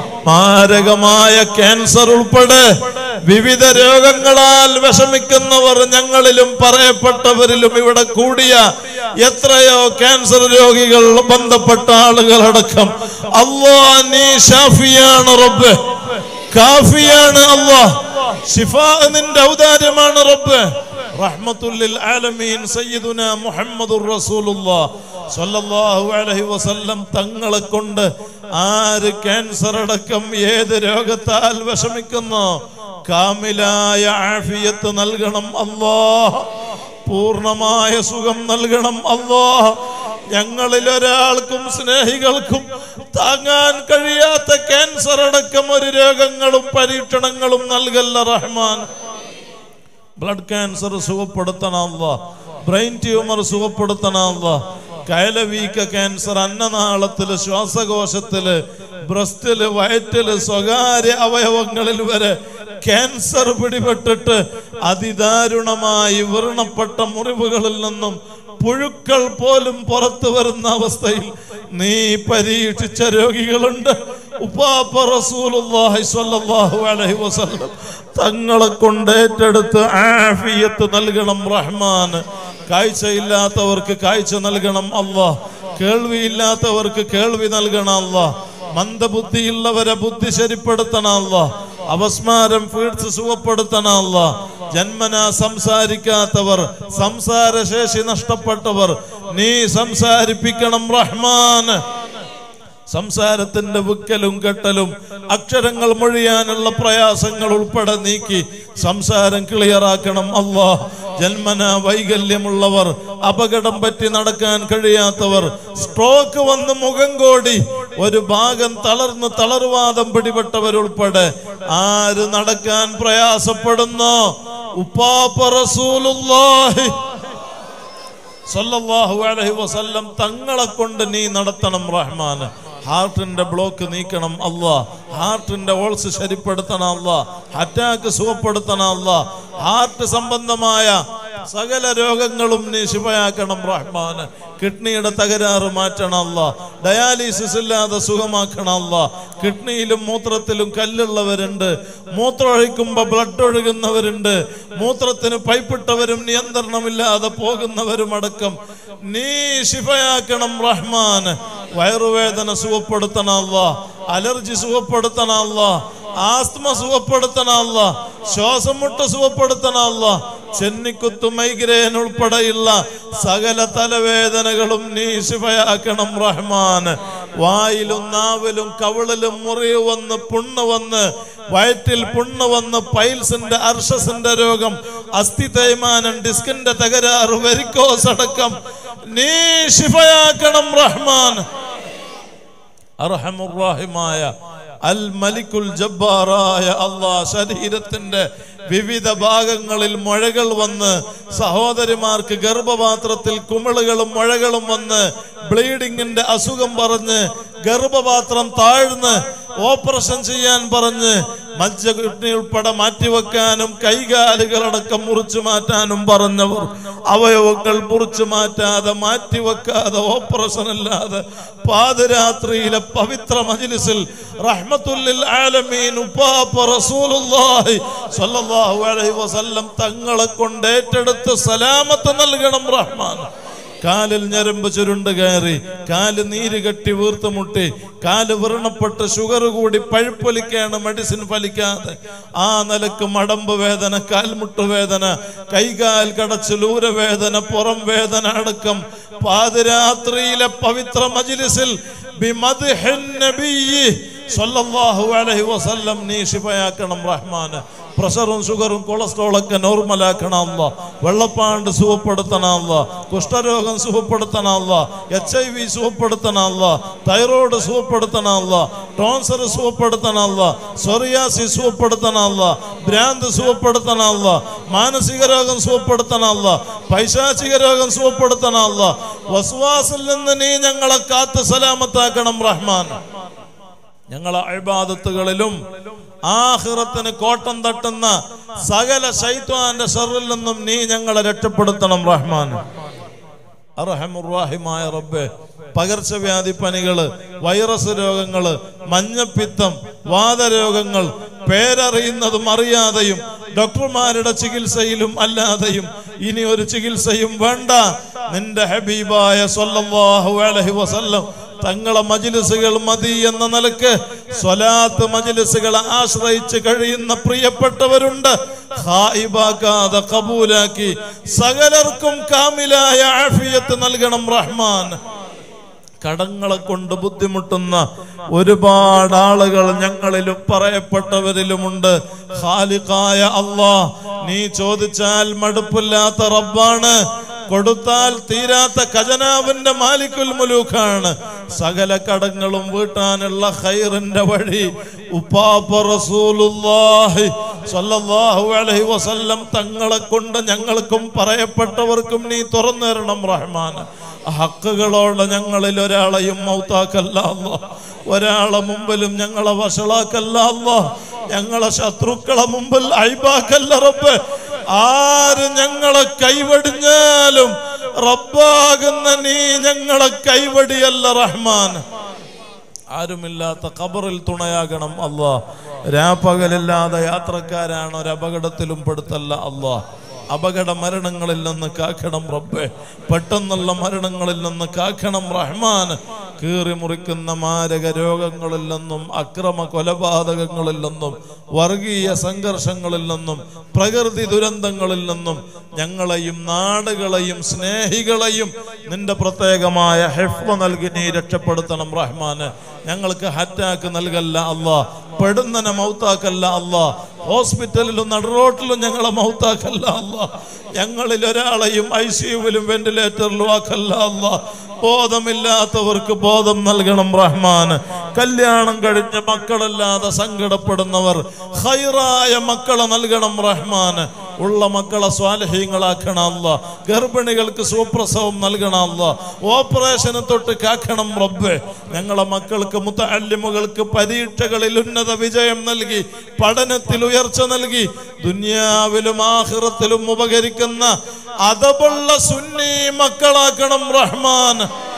മാരകമായ ക്യാൻസർ ഉൾപ്പെടെ വിവിധ രോഗങ്ങളാൽ വിഷമിക്കുന്നവർ ഞങ്ങളിലും പറയപ്പെട്ടവരിലും ഇവിടെ കൂടിയ എത്രയോ ക്യാൻസർ രോഗികൾ, ബന്ധപ്പെട്ട ആളുകളടക്കം അല്ലാഹ് നീ ഷാഫിയാണ് റബ്ബേ, കാഫിയാണ് അല്ലാഹ്. ശിഫാ നിന്റെ ഔദാര്യമാണ് റബ്ബേ. റഹ്മത്തുൽ ലിൽ ആലമീൻ സയ്യിദുനാ മുഹമ്മദുർ റസൂലുള്ളാഹ് സ്വല്ലല്ലാഹു അലൈഹി വസല്ലം തങ്ങളെ കൊണ്ട് ആര് ക്യാൻസർ അടക്കം ഏത് രോഗത്താൽ വിഷമിക്കുന്നു കാമിലായ ആഫിയത്ത് നൽകണം അല്ലാഹ്. പൂർണ്ണമായ സുഖം നൽകണം അല്ലാഹ്. ഞങ്ങളിൽ ഒരാൾക്കും സ്നേഹികൾക്കും താങ്ങാൻ കഴിയാത്ത ക്യാൻസർ അടക്കം ഒരു രോഗങ്ങളും പരീക്ഷണങ്ങളും നൽകല്ല റഹ്മാൻ. ബ്ലഡ് ക്യാൻസർ സുഖപ്പെടുത്തണം അല്ലാഹ്. ബ്രെയിൻ ട്യൂമർ സുഖപ്പെടുത്തണം അല്ലാഹ്. കയലവീക്ക ക്യാൻസർ അന്നനാളത്തില്, ശ്വാസകോശത്തില്, ബ്രസ്റ്റില്, വയറ്റില്, സ്വകാര്യ അവയവങ്ങളിൽ വരെ ക്യാൻസർ പിടിപെട്ടിട്ട് അതിദാരുണമായി വ്രണപ്പെട്ട മുറിവുകളിൽ നിന്നും പുഴുക്കൾ പോലും പുറത്തു വരുന്ന അവസ്ഥയിൽ നീ പരീക്ഷിച്ച രോഗികളുണ്ട്. ഉപ്പാപ്പ റസൂലുള്ളാഹി സ്വല്ലല്ലാഹു അലൈഹി വസല്ലം തങ്ങളെ കൊണ്ട് ഏറ്റെടുത്ത് ആഫിയത്ത് നൽകണം റഹ്മാൻ. കാഴ്ചയില്ലാത്തവർക്ക് കാഴ്ച നൽകണം അല്ലാഹ്. കേൾവിയില്ലാത്തവർക്ക് കേൾവി നൽകണം അല്ലാഹ്. മന്ദബുദ്ധിയുള്ളവരെ ബുദ്ധി ശരിപ്പെടുത്തണം അല്ലാഹ്. അവസ്മാരം ഫീഡ്സ് സുഖപ്പെടുത്തണം അല്ലാഹ്. ജന്മനാ സംസാരിക്കാത്തവർ, സംസാരശേഷി നഷ്ടപ്പെട്ടവർ നീ സംസാരിപ്പിക്കണം റഹ്മാൻ. സംസാരത്തിന്റെ വിക്കലും കെട്ടലും അക്ഷരങ്ങൾ മൊഴിയാനുള്ള പ്രയാസങ്ങൾ ഉൾപ്പെടെ നീക്കി സംസാരം ക്ലിയറാക്കണം അല്ലാഹ്. ജന്മന വൈകല്യമുള്ളവർ, അപകടം പറ്റി നടക്കാൻ കഴിയാത്തവർ, സ്ട്രോക്ക് വന്ന് മുഖം കോടി ഒരു ഭാഗം തളർന്ന് തളർവാദം പിടിപെട്ടവരുൾപ്പെടെ ആര് നടക്കാൻ പ്രയാസപ്പെടുന്നോ ഉപ്പാപ്പ റസൂലുള്ളാഹി സല്ലല്ലാഹു അലൈഹി വസല്ലം തങ്ങളെ കൊണ്ട് നീ നടത്തണം റഹ്മാൻ. ഹാർട്ടിന്റെ ബ്ലോക്ക് നീക്കണം അല്ലാഹ്. ഹാർട്ടിന്റെ ഓൾസ് ശരിപ്പെടുത്തണം അല്ലാഹ്. അറ്റാക്ക് സുഖപ്പെടുത്തണം അല്ലാഹ്. ഹാർട്ട് സംബന്ധമായ സകല രോഗങ്ങളും നീ ശിഫയാക്കണം റഹ്മാൻ. കിഡ്നിയുടെ തകരാറ് മാറ്റണം അല്ലാ. ഡയാലിസിസ് ഇല്ലാതെ സുഖമാക്കണം അല്ലാ. കിഡ്നിയിലും മൂത്രത്തിലും കല്ലുള്ളവരുണ്ട്, മൂത്രമൊഴിക്കുമ്പോ ബ്ലഡ് ഒഴുകുന്നവരുണ്ട്, മൂത്രത്തിന് പൈപ്പിട്ടവരും നിയന്ത്രണമില്ലാതെ പോകുന്നവരും അടക്കം നീ ശിഫയാക്കണം റഹ്മാൻ. വയറുവേദന സുഖപ്പെടുത്തണം അല്ലാ, അലർജി സുഖപ്പെടുത്തണം അല്ലാ, ആസ്മ സുഖപ്പെടുത്തണം അല്ലാ, ശ്വാസം മുട്ട് സുഖപ്പെടുത്തണം അല്ലാ, ചെന്നിക്കുത്ത് മൈഗ്രെയിൻ ഉൾപ്പെടെയുള്ള സകല തലവേദനകളും നീ ശിഫയാക്കണം റഹ്മാൻ. വായിലും നാവിലും കവിളിലും മുറിവ് വന്ന് പുണ്ണ് വന്ന് വയറ്റിൽ പുണ്ണ് വന്ന് പൈൽസിന്റെ അർഷസിന്റെ രോഗം, അസ്ഥി തേയ്മാനം, ഡിസ്കിന്റെ തകരാറ്, വെരിക്കോസ് അടക്കം നീ ശിഫയാക്കണം റഹ്മാൻ. അർഹമുർ റഹീമായ അൽ മലിക്കുൽ ജബ്ബാറായ അല്ലാഹ്, ശരീരത്തിന്റെ വിവിധ ഭാഗങ്ങളിൽ മുഴകൾ വന്ന് സഹോദരിമാർക്ക് ഗർഭപാത്രത്തിൽ കുമിളുകളും മുഴകളും വന്ന് ബ്ലീഡിങ്ങിന്റെ അസുഖം പറഞ്ഞ് ഗർഭപാത്രം താഴ്ന്ന് ഓപ്പറേഷൻ ചെയ്യാൻ പറഞ്ഞ് മജ്ജ കിഡ്നി ഉൾപ്പെടെ മാറ്റിവെക്കാനും കൈകാലുകളടക്കം മുറിച്ചു മാറ്റാനും പറഞ്ഞവർ അവയവങ്ങൾ മുറിച്ചു മാറ്റാതെ മാറ്റിവെക്കാതെ ഓപ്പറേഷൻ ഇല്ലാതെ പാതിരാത്രിയിലെ പവിത്ര മജ്ലിസിൽ റഹ്മത്തുല്ലിൽ ആലമീൻ ഉപ്പാപ്പ റസൂലുള്ളാഹി സ്വല്ലല്ലാഹു അലൈഹി വസല്ലം തങ്ങളെ കൊണ്ട് ഏറ്റെടുത്ത് സലാമത്ത് നൽകണം റഹ്മാൻ. കാലിൽ ഞരമ്പ് ചുരുണ്ട് കയറി, കാല് നീര് കെട്ടി വീർത്തുമുട്ടി, കാല് വ്രണപ്പെട്ട് ഷുഗർ കൂടി പഴുപ്പൊലിക്കാണ് മെഡിസിൻ ഫലിക്കാതെ ആ നിലക്ക് മടമ്പ് വേദന, കാൽമുട്ട് വേദന, കൈകാൽ കടച്ച് ലൂരവേദന, പുറം വേദന അടക്കം പാതിരാത്രിയിലെ പവിത്ര മജ്ലിസിൽ ബിമദ്ഹിൻ നബിയ്യി സ്വല്ലല്ലാഹു അലൈഹി വസല്ലം നീ ശിഫയാക്കണം റഹ്മാൻ. പ്രഷറും ഷുഗറും കൊളസ്ട്രോളൊക്കെ നോർമലാക്കണം അല്ലാ. വെള്ളപ്പാണ്ട് സുഖപ്പെടുത്തണം അല്ലാ. കുഷ്ഠരോഗം സുഖപ്പെടുത്തണം അല്ലാ. എച്ച് ഐ വി സുഖപ്പെടുത്തണം അല്ലാ. തൈറോയ്ഡ് സുഖപ്പെടുത്തണം അല്ലാ. ടോൺസർ സുഖപ്പെടുത്തണം അല്ലാ. സോറിയാസിസ് സുഖപ്പെടുത്തണം അല്ലാ. ഭ്രാന്ത് സുഖപ്പെടുത്തണം അല്ലാ. മാനസിക രോഗം സുഖപ്പെടുത്തണം അല്ലാ. പൈശാചിക രോഗം സുഖപ്പെടുത്തണം അല്ലാ. വസ്വാസിൽ നിന്ന് നീ ഞങ്ങളെ കാത്ത് സലാമത്താക്കണം റഹ്മാൻ. ഞങ്ങളെ ഇബാദത്തുകളിലും ആഖിറത്തിന് കോട്ടം തട്ടുന്ന സകല ശൈത്വാന്റെ ശർറിൽ നിന്നും നീ ഞങ്ങളെ രക്ഷപ്പെടുത്തണം റഹ്മാൻ. അർഹമുർ റഹീമായ റബ്ബേ, പകർച്ചവ്യാധി പനികള്, വൈറസ് രോഗങ്ങള്, മഞ്ഞപ്പിത്തം, വാതരോഗങ്ങൾ, പേരറിയുന്നതും അറിയാതെയും ഡോക്ടർമാരുടെ ചികിത്സയിലും അല്ലാതെയും ഇനി ഒരു ചികിത്സയും വേണ്ട. നിന്റെ ഹബീബായ സ്വല്ലല്ലാഹു അലൈഹി വസല്ലം തങ്ങളെ മജ്ലിസുകൾ മതി എന്ന നിലക്ക് സ്വലാത്ത് മജ്ലിസുകളെ ആശ്രയിച്ച് കഴിയുന്ന പ്രിയപ്പെട്ടവരുണ്ട്. ഖായിബാക്കാതെ കബൂലാക്കി സകലർക്കും കാമിലായ ആഫിയത്ത് നൽകണം റഹ്മാൻ. കടങ്ങളെ കൊണ്ട് ബുദ്ധിമുട്ടുന്ന ഒരുപാട് ആളുകൾ ഞങ്ങളിലും പറയപ്പെട്ടവരിലുമുണ്ട്. ഖാലിഖായ അല്ലാഹ്, നീ ചോദിച്ചാൽ മടുപ്പില്ലാത്ത റബ്ബാണ്, കൊടുത്താൽ തീരാത്ത ഖജനാവിന്റെ മാലിക്കുൽ മുലൂക്കാണ്. സകല കടങ്ങളും വീട്ടാനുള്ള ഖൈറിന്റെ വഴി ഉപ്പാപ്പ റസൂലുള്ളാഹി സ്വല്ലല്ലാഹു അലൈഹി വസല്ലം തങ്ങളെ കൊണ്ട് ഞങ്ങൾക്കും പറയപ്പെട്ടവർക്കും നീ തുറന്നു തരണം റഹ്മാൻ. ഹക്കുകളോട് ഞങ്ങളിൽ ഒരാളെയും മൗത്താക്കല്ല അല്ലാഹ്. ഒരാളെ മുമ്പിലും ഞങ്ങളെ വഷളാക്കല്ല അല്ലാഹ്. ഞങ്ങളെ ശത്രുക്കളെ മുമ്പിൽ അയ്ബാക്കല്ല റബ്ബ്. ആര് ഞങ്ങളെ കൈവടിഞ്ഞാലും റബ്ബാകുന്ന നീ ഞങ്ങളെ കൈവടിയല്ല റഹ്മാൻ. ആരുമില്ലാത്ത ഖബറിൽ തുണയാകണം അല്ലാഹ്. രാപ്പകലില്ലാതെ യാത്രക്കാരാണ്, ഒരു അപകടത്തിലും പെടുത്തല്ല അല്ലാഹ്. അപകട മരണങ്ങളിൽ നിന്ന് കാക്കണം റബ്ബേ. പെട്ടെന്നുള്ള മരണങ്ങളിൽ നിന്ന് കാക്കണം റഹ്മാൻ. കീറി മുറിക്കുന്ന മാരക രോഗങ്ങളിൽ നിന്നും, അക്രമ കൊലപാതകങ്ങളിൽ നിന്നും, വർഗീയ സംഘർഷങ്ങളിൽ നിന്നും, പ്രകൃതി ദുരന്തങ്ങളിൽ നിന്നും ഞങ്ങളെയും നാടുകളെയും സ്നേഹികളെയും നിന്റെ പ്രത്യേകമായ ഹിഫ്ള് നൽകി നീ രക്ഷപ്പെടുത്തണം റഹ്മാന്. ഞങ്ങൾക്ക് ഹറ്റാക്ക് നൽകല്ല അല്ലാഹ്. പെടുന്നനെ മൗത്താക്കല്ല അല്ലാഹ്. ഹോസ്പിറ്റലിലും നടുറോട്ടിലും ഞങ്ങളെ മൗത്താക്കല്ല അല്ലാഹ്. ഞങ്ങളിൽ ഒരാളെയും ഐ സിയുവിലും വെന്റിലേറ്ററിലും ആക്കല്ല അല്ലാഹ്. ബോധമില്ലാത്തവർക്ക് ബോധം നൽകണം റഹ്മാൻ. കല്യാണം കഴിഞ്ഞ മക്കളല്ലാതെ സങ്കടപ്പെടുന്നവർ ഖൈറായ മക്കളെ നൽകണം റഹ്മാൻ. ഉള്ള മക്കളെ സ്വാലിഹീങ്ങളാക്കണം അല്ലാഹ്. ഗർഭിണികൾക്ക് സുപ്രസവം നൽകണം അല്ലാഹ്. ഓപ്പറേഷന് തൊട്ട് കാക്കണം റബ്ബേ. ഞങ്ങളെ മക്കൾക്ക് മുതഅല്ലിമുകൾക്ക് പരീക്ഷകളിൽ ഉന്നത വിജയം നൽകി, പഠനത്തിൽ ഉയർച്ച നൽകി, ദുനിയാവിലും ആഖിറത്തിലും ഉപകരിക്കുന്ന അതബുള്ള സുന്നി മക്കളാക്കണം റഹ്മാൻ.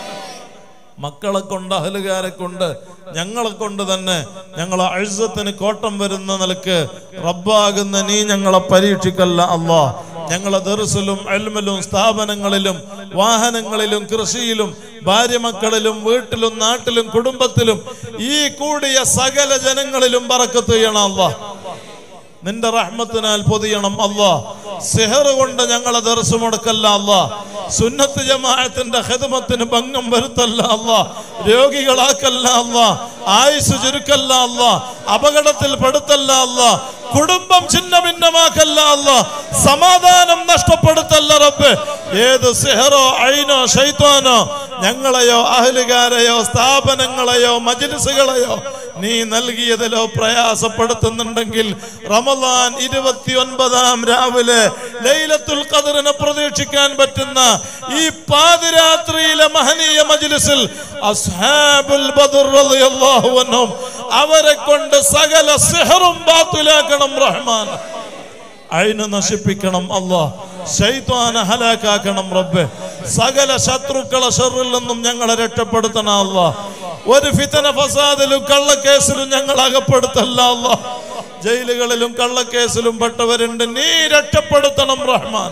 മക്കളെ കൊണ്ട്, അഹലുകാരെ കൊണ്ട്, ഞങ്ങളെ കൊണ്ട് തന്നെ ഞങ്ങളെ അഴ്സത്തിന് കോട്ടം വരുന്ന നിലക്ക് റബ്ബാകുന്ന നീ ഞങ്ങളെ പരീക്ഷിക്കല്ല അല്ലാ. ഞങ്ങളെ ദർസിലും ഇൽമിലും സ്ഥാപനങ്ങളിലും വാഹനങ്ങളിലും കൃഷിയിലും ഭാര്യ മക്കളിലും വീട്ടിലും നാട്ടിലും കുടുംബത്തിലും ഈ കൂടിയ സകല ജനങ്ങളിലും ബറക്കത്ത് ചെയ്യണം അല്ലാ. നിന്റെ റഹ്മത്തിനാൽ പൊതിയണം അല്ലാ. സിഹർ കൊണ്ട് ഞങ്ങളെ ദർസ് മുടക്കല്ല അല്ലാ. സുന്നത്ത് ജമാഅത്തിന്റെ ഖിദ്മത്തിന് ഭംഗം വരുത്തല്ല അല്ലാ. രോഗികളാക്കല്ല അല്ലാ. ആയുസ് ചുരുക്കല്ല അല്ലാ. അപകടത്തിൽ പെടുത്തല്ല അല്ലാ. കുടുംബം ഛിന്ന ഭിന്നമാക്കല്ല അല്ലാ. സമാധാനം നഷ്ടപ്പെടുത്തല്ല റബ്ബ്. ഏത് സിഹറോ ഐനോ ശൈത്വാനോ ഞങ്ങളെയോ അഹലുകാരെയോ സ്ഥാപനങ്ങളെയോ മജ്ലിസുകളെയോ നീ നൽകിയതിലോ പ്രയാസപ്പെടുത്തുന്നുണ്ടെങ്കിൽ റമളാൻ ഇരുപത്തി ഒൻപതാം രാവിലെ ലൈലത്തുൽ ഖദ്റിനെ പ്രതീക്ഷിക്കാൻ പറ്റുന്ന ഈ പാതിരാത്രിയിലെ മഹനീയ മജ്ലിസിൽ അസ്ഹാബുൽ ബദർ റളിയല്ലാഹു അൻഹും അവരെ കൊണ്ട് സകല സിഹറും ബാത്തിലാക്കണം റഹ്മാൻ. ഐന് നശിപ്പിക്കണം അല്ലാഹ്. ശൈത്വാനെ ഹലാക്കാക്കണം റബ്ബേ. സകല ശത്രുക്കളെ ശർറിൽ നിന്നും ഞങ്ങളെ രക്ഷപ്പെടുത്തണം അല്ലാഹ്. ഒരു ഫിതന ഫസാദിലും കള്ളക്കേസിലും ഞങ്ങൾ അകപ്പെടുത്തല്ല അല്ലാഹ്. ജയിലുകളിലും കള്ളക്കേസിലും പെട്ടവരുണ്ട്, നീ രക്ഷപ്പെടുത്തണം റഹ്മാൻ.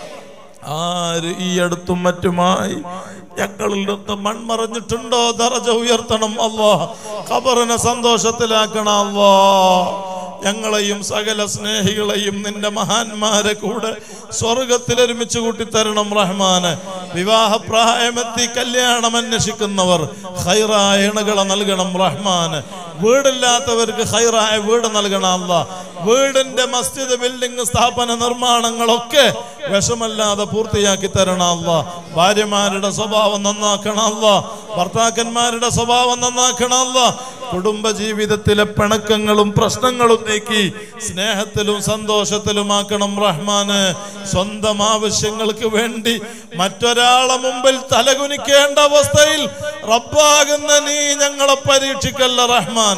ആര് ഈ അടുത്തും മറ്റുമായി ഞങ്ങളിൽ നിന്ന് മൺമറഞ്ഞിട്ടുണ്ടോ ദറജ ഉയർത്തണം അല്ലാഹ്. ഖബറിനെ സന്തോഷത്തിലാക്കണം അല്ലാഹ്. ഞങ്ങളെയും സകല സ്നേഹികളെയും നിന്റെ മഹാന്മാരെ കൂടെ സ്വർഗത്തിൽ ഒരുമിച്ച് കൂട്ടിത്തരണം റഹ്മാന്. വിവാഹപ്രായമെത്തി കല്യാണം അന്വേഷിക്കുന്നവർ ഖൈറായ ഇണകളെ നൽകണം റഹ്മാന്. വീടില്ലാത്തവർക്ക് ഖൈറായ വീട് നൽകണം അല്ലാഹ്. വീടിന്റെ മസ്ജിദ് ബിൽഡിംഗ് സ്ഥാപന നിർമ്മാണങ്ങളൊക്കെ വിഷമല്ലാതെ പൂർത്തിയാക്കി തരണം അല്ലാഹ്. ഭാര്യമാരുടെ സ്വഭാവം നന്നാക്കണം അല്ലാഹ്. ഭർത്താക്കന്മാരുടെ സ്വഭാവം നന്നാക്കണം അല്ലാഹ്. കുടുംബ ജീവിതത്തിലെ പിണക്കങ്ങളും പ്രശ്നങ്ങളും നീക്കി സ്നേഹത്തിലും സന്തോഷത്തിലുമാക്കണം റഹ്മാന്. സ്വന്തം ആവശ്യങ്ങൾക്ക് വേണ്ടി മറ്റൊരാളെ മുമ്പിൽ തലകുനിക്കേണ്ട അവസ്ഥയിൽ റബ്ബാകുന്ന നീ ഞങ്ങളെ പരീക്ഷിക്കല്ല റഹ്മാൻ.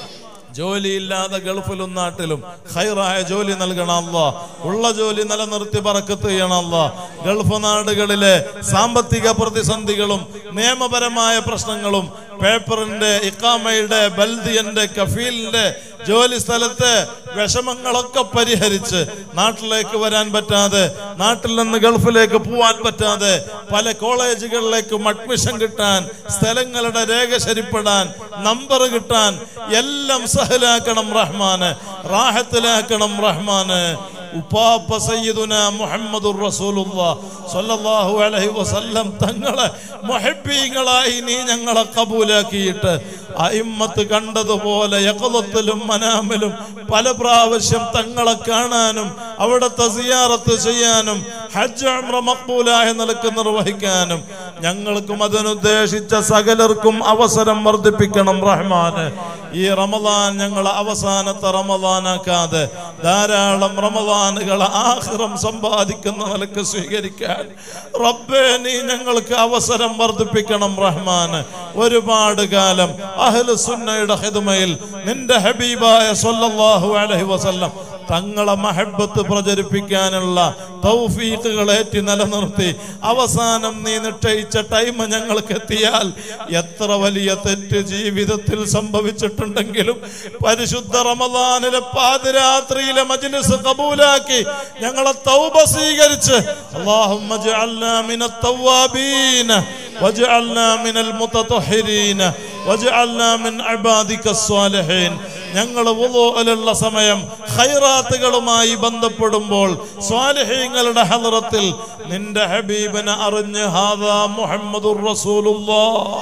ജോലിയില്ലാതെ ഗൾഫിലും നാട്ടിലും ഖൈറായ ജോലി നൽകണം അല്ലാഹ്. ഉള്ള ജോലി നിലനിർത്തി ബറക്കത്ത് ചെയ്യണം അല്ലാഹ്. ഗൾഫ് നാടുകളിലെ സാമ്പത്തിക പ്രതിസന്ധികളും നിയമപരമായ പ്രശ്നങ്ങളും പേപ്പറിന്റെ ഇഖാമയുടെ ബൽദിയന്റെ കഫീലിന്റെ ജോലി സ്ഥലത്തെ വിഷമങ്ങളൊക്കെ പരിഹരിച്ച് നാട്ടിലേക്ക് വരാൻ പറ്റാതെ, നാട്ടിൽ നിന്ന് ഗൾഫിലേക്ക് പോവാൻ പറ്റാതെ, പല കോളേജുകളിലേക്കും അഡ്മിഷൻ കിട്ടാൻ, സ്ഥലങ്ങളുടെ രേഖ ശരിപ്പെടാൻ, നമ്പർ കിട്ടാൻ എല്ലാം സഹലാക്കണം റഹ്മാന്. റാഹത്തിലാക്കണം റഹ്മാന്. ഉപ്പാപ്പ സയ്യിദുന മുഹമ്മദുർ റസൂലുള്ളാഹ് സ്വല്ലല്ലാഹു അലൈഹി വസല്ലം തങ്ങളെ മുഹബ്ബീങ്ങളായി നീ ഞങ്ങളെ കബൂലാക്കിയിട്ട് അയിമ്മത്ത് കണ്ടതുപോലെ യഖളത്തിലും മനാമിലും പല പ്രാവശ്യം തങ്ങളെ കാണാനും അവിടുത്തെ സിയാറത്ത് ചെയ്യാനും ഹജ്ജ് ഉംറ മഖ്ബൂലായ നിലക്ക് നിർവഹിക്കാനും ഞങ്ങൾക്കും അതിനുദ്ദേശിച്ച സകലർക്കും അവസരം വർദ്ധിപ്പിക്കണം റഹ്മാന്. ഈ റമളാൻ ഞങ്ങളെ അവസാനത്തെ റമളാനാക്കാതെ ധാരാളം റമളാനുകൾ ആഖിറം സമ്പാദിക്കുന്ന നിലക്ക് സ്വീകരിക്കാൻ റബ്ബേ നീ ഞങ്ങൾക്ക് അവസരം വർദ്ധിപ്പിക്കണം റഹ്മാന്. ഒരുപാട് കാലം അഹ്ലു സുന്നയുടെ ഖിദ്മയിൽ നിന്റെ ഹബീബായ സ്വല്ലല്ലാഹു അലൈഹി വസല്ലം തങ്ങളെ മഹബ്ബത്ത് പ്രചരിപ്പിക്കാനുള്ള തൗഫീഖുകൾ ഏറ്റി നിലനിർത്തി അവസാനം നീ നിശ്ചയിച്ച ടൈം ഞങ്ങൾക്ക് എത്തിയാൽ എത്ര വലിയ തെറ്റ് ജീവിതത്തിൽ സംഭവിച്ചിട്ടുണ്ടെങ്കിലും പരിശുദ്ധ റമളാനിലെ പാതിരാത്രിയിലെ മജ്ലിസ് ഖബൂലാക്കി ഞങ്ങളെ തൗബ സ്വീകരിച്ച് അല്ലാഹുമ്മ ജഅൽനാ മിനത് തവ്വാബീന വജഅൽനാ മിനൽ മുതതഹിരീന വജഅൽനാ മിൻ ഇബാദികസ് സ്വാലിഹീൻ. ഞങ്ങൾ വുളൂഇലുള്ള സമയം ഖൈറാത്തുകളുമായി ബന്ധപ്പെടുമ്പോൾ സ്വാലിഹീങ്ങളുടെ ഹളറത്തിൽ നിന്റെ ഹബീബിനെ അറിഞ്ഞ് ഹാദാ മുഹമ്മദുർ റസൂലുള്ളാഹ്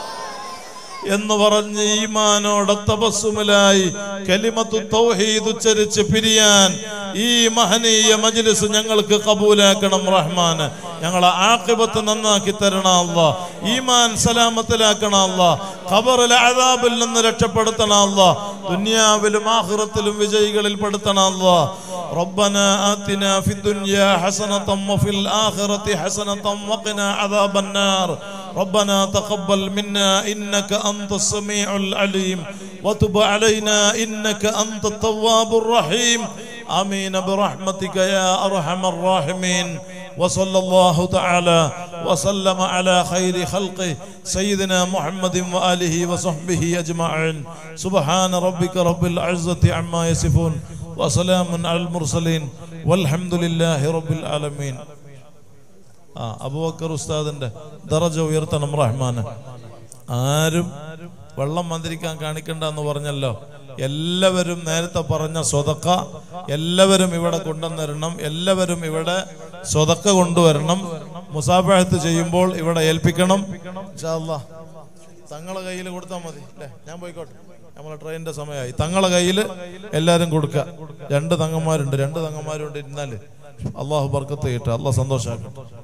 എന്ന് പറഞ്ഞ് ഈമാനോടെ തബസ്സുമിലായി കലിമത്തു തൗഹീദ് ഉച്ചരിച്ച് പിരിയാൻ ഈ മഹനീയ മജ്ലിസ് ഞങ്ങൾക്ക് കബൂലാക്കണം റഹ്മാന്. ഞങ്ങളെ ആഖിബത്ത് നന്നാക്കി തരണം അല്ലാഹ്. ഈമാൻ സലാമത്തിലാക്കണം അല്ലാഹ്. ഖബറിലെ അദാബിൽ നിന്ന് രക്ഷപ്പെടുത്തണം അല്ലാഹ്. ദുനിയാവിലും ആഖിറത്തിലും വിജയികളിൽ പെടുത്തണം അല്ലാഹ്. ربنا آتنا في الدنيا حسنة وفي الآخرة حسنة وقنا عذاب النار. ربنا تقبل منا إنك أنت السميع العليم وتب علينا إنك أنت التواب الرحيم. آمين برحمتك يا أرحم الراحمين. وصلى الله تعالى وسلم على خير خلقه سيدنا محمد وآله وصحبه أجمعين سبحان ربك رب العزة عما يصفون وسلام على المرسلين والحمد لله رب العالمين. ആ അബൂബക്കർ ഉസ്താദിന്റെ ദറജ ഉയർത്തണം റഹ്മാന്. ആരും വെള്ളം മന്ത്രിക്കാൻ കാണിക്കണ്ട എന്ന് പറഞ്ഞല്ലോ. എല്ലാവരും നേരത്തെ പറഞ്ഞ സ്വതക്ക എല്ലാവരും ഇവിടെ കൊണ്ടുവന്നിരണം. എല്ലാവരും ഇവിടെ സ്വതക്ക കൊണ്ടുവരണം. മുസാഫഹത്ത് ചെയ്യുമ്പോൾ ഇവിടെ ഏൽപ്പിക്കണം. ഇൻഷാ അല്ലാഹ് തങ്ങളെ കയ്യിൽ കൊടുത്താൽ മതി അല്ലേ? ഞാൻ പോയിക്കോട്ടെ, നമ്മളെ ട്രെയിനിന്റെ സമയമായി. തങ്ങളെ കയ്യിൽ എല്ലാവരും കൊടുക്കുക. രണ്ട് തങ്ങന്മാരുണ്ട്, രണ്ട് തങ്ങന്മാരുണ്ട്. ഇരുന്നാല് അള്ളാഹു ബർക്കത്ത് ചെയ്യട്ടെ, അള്ളാഹ് സന്തോഷമാക്കട്ടെ.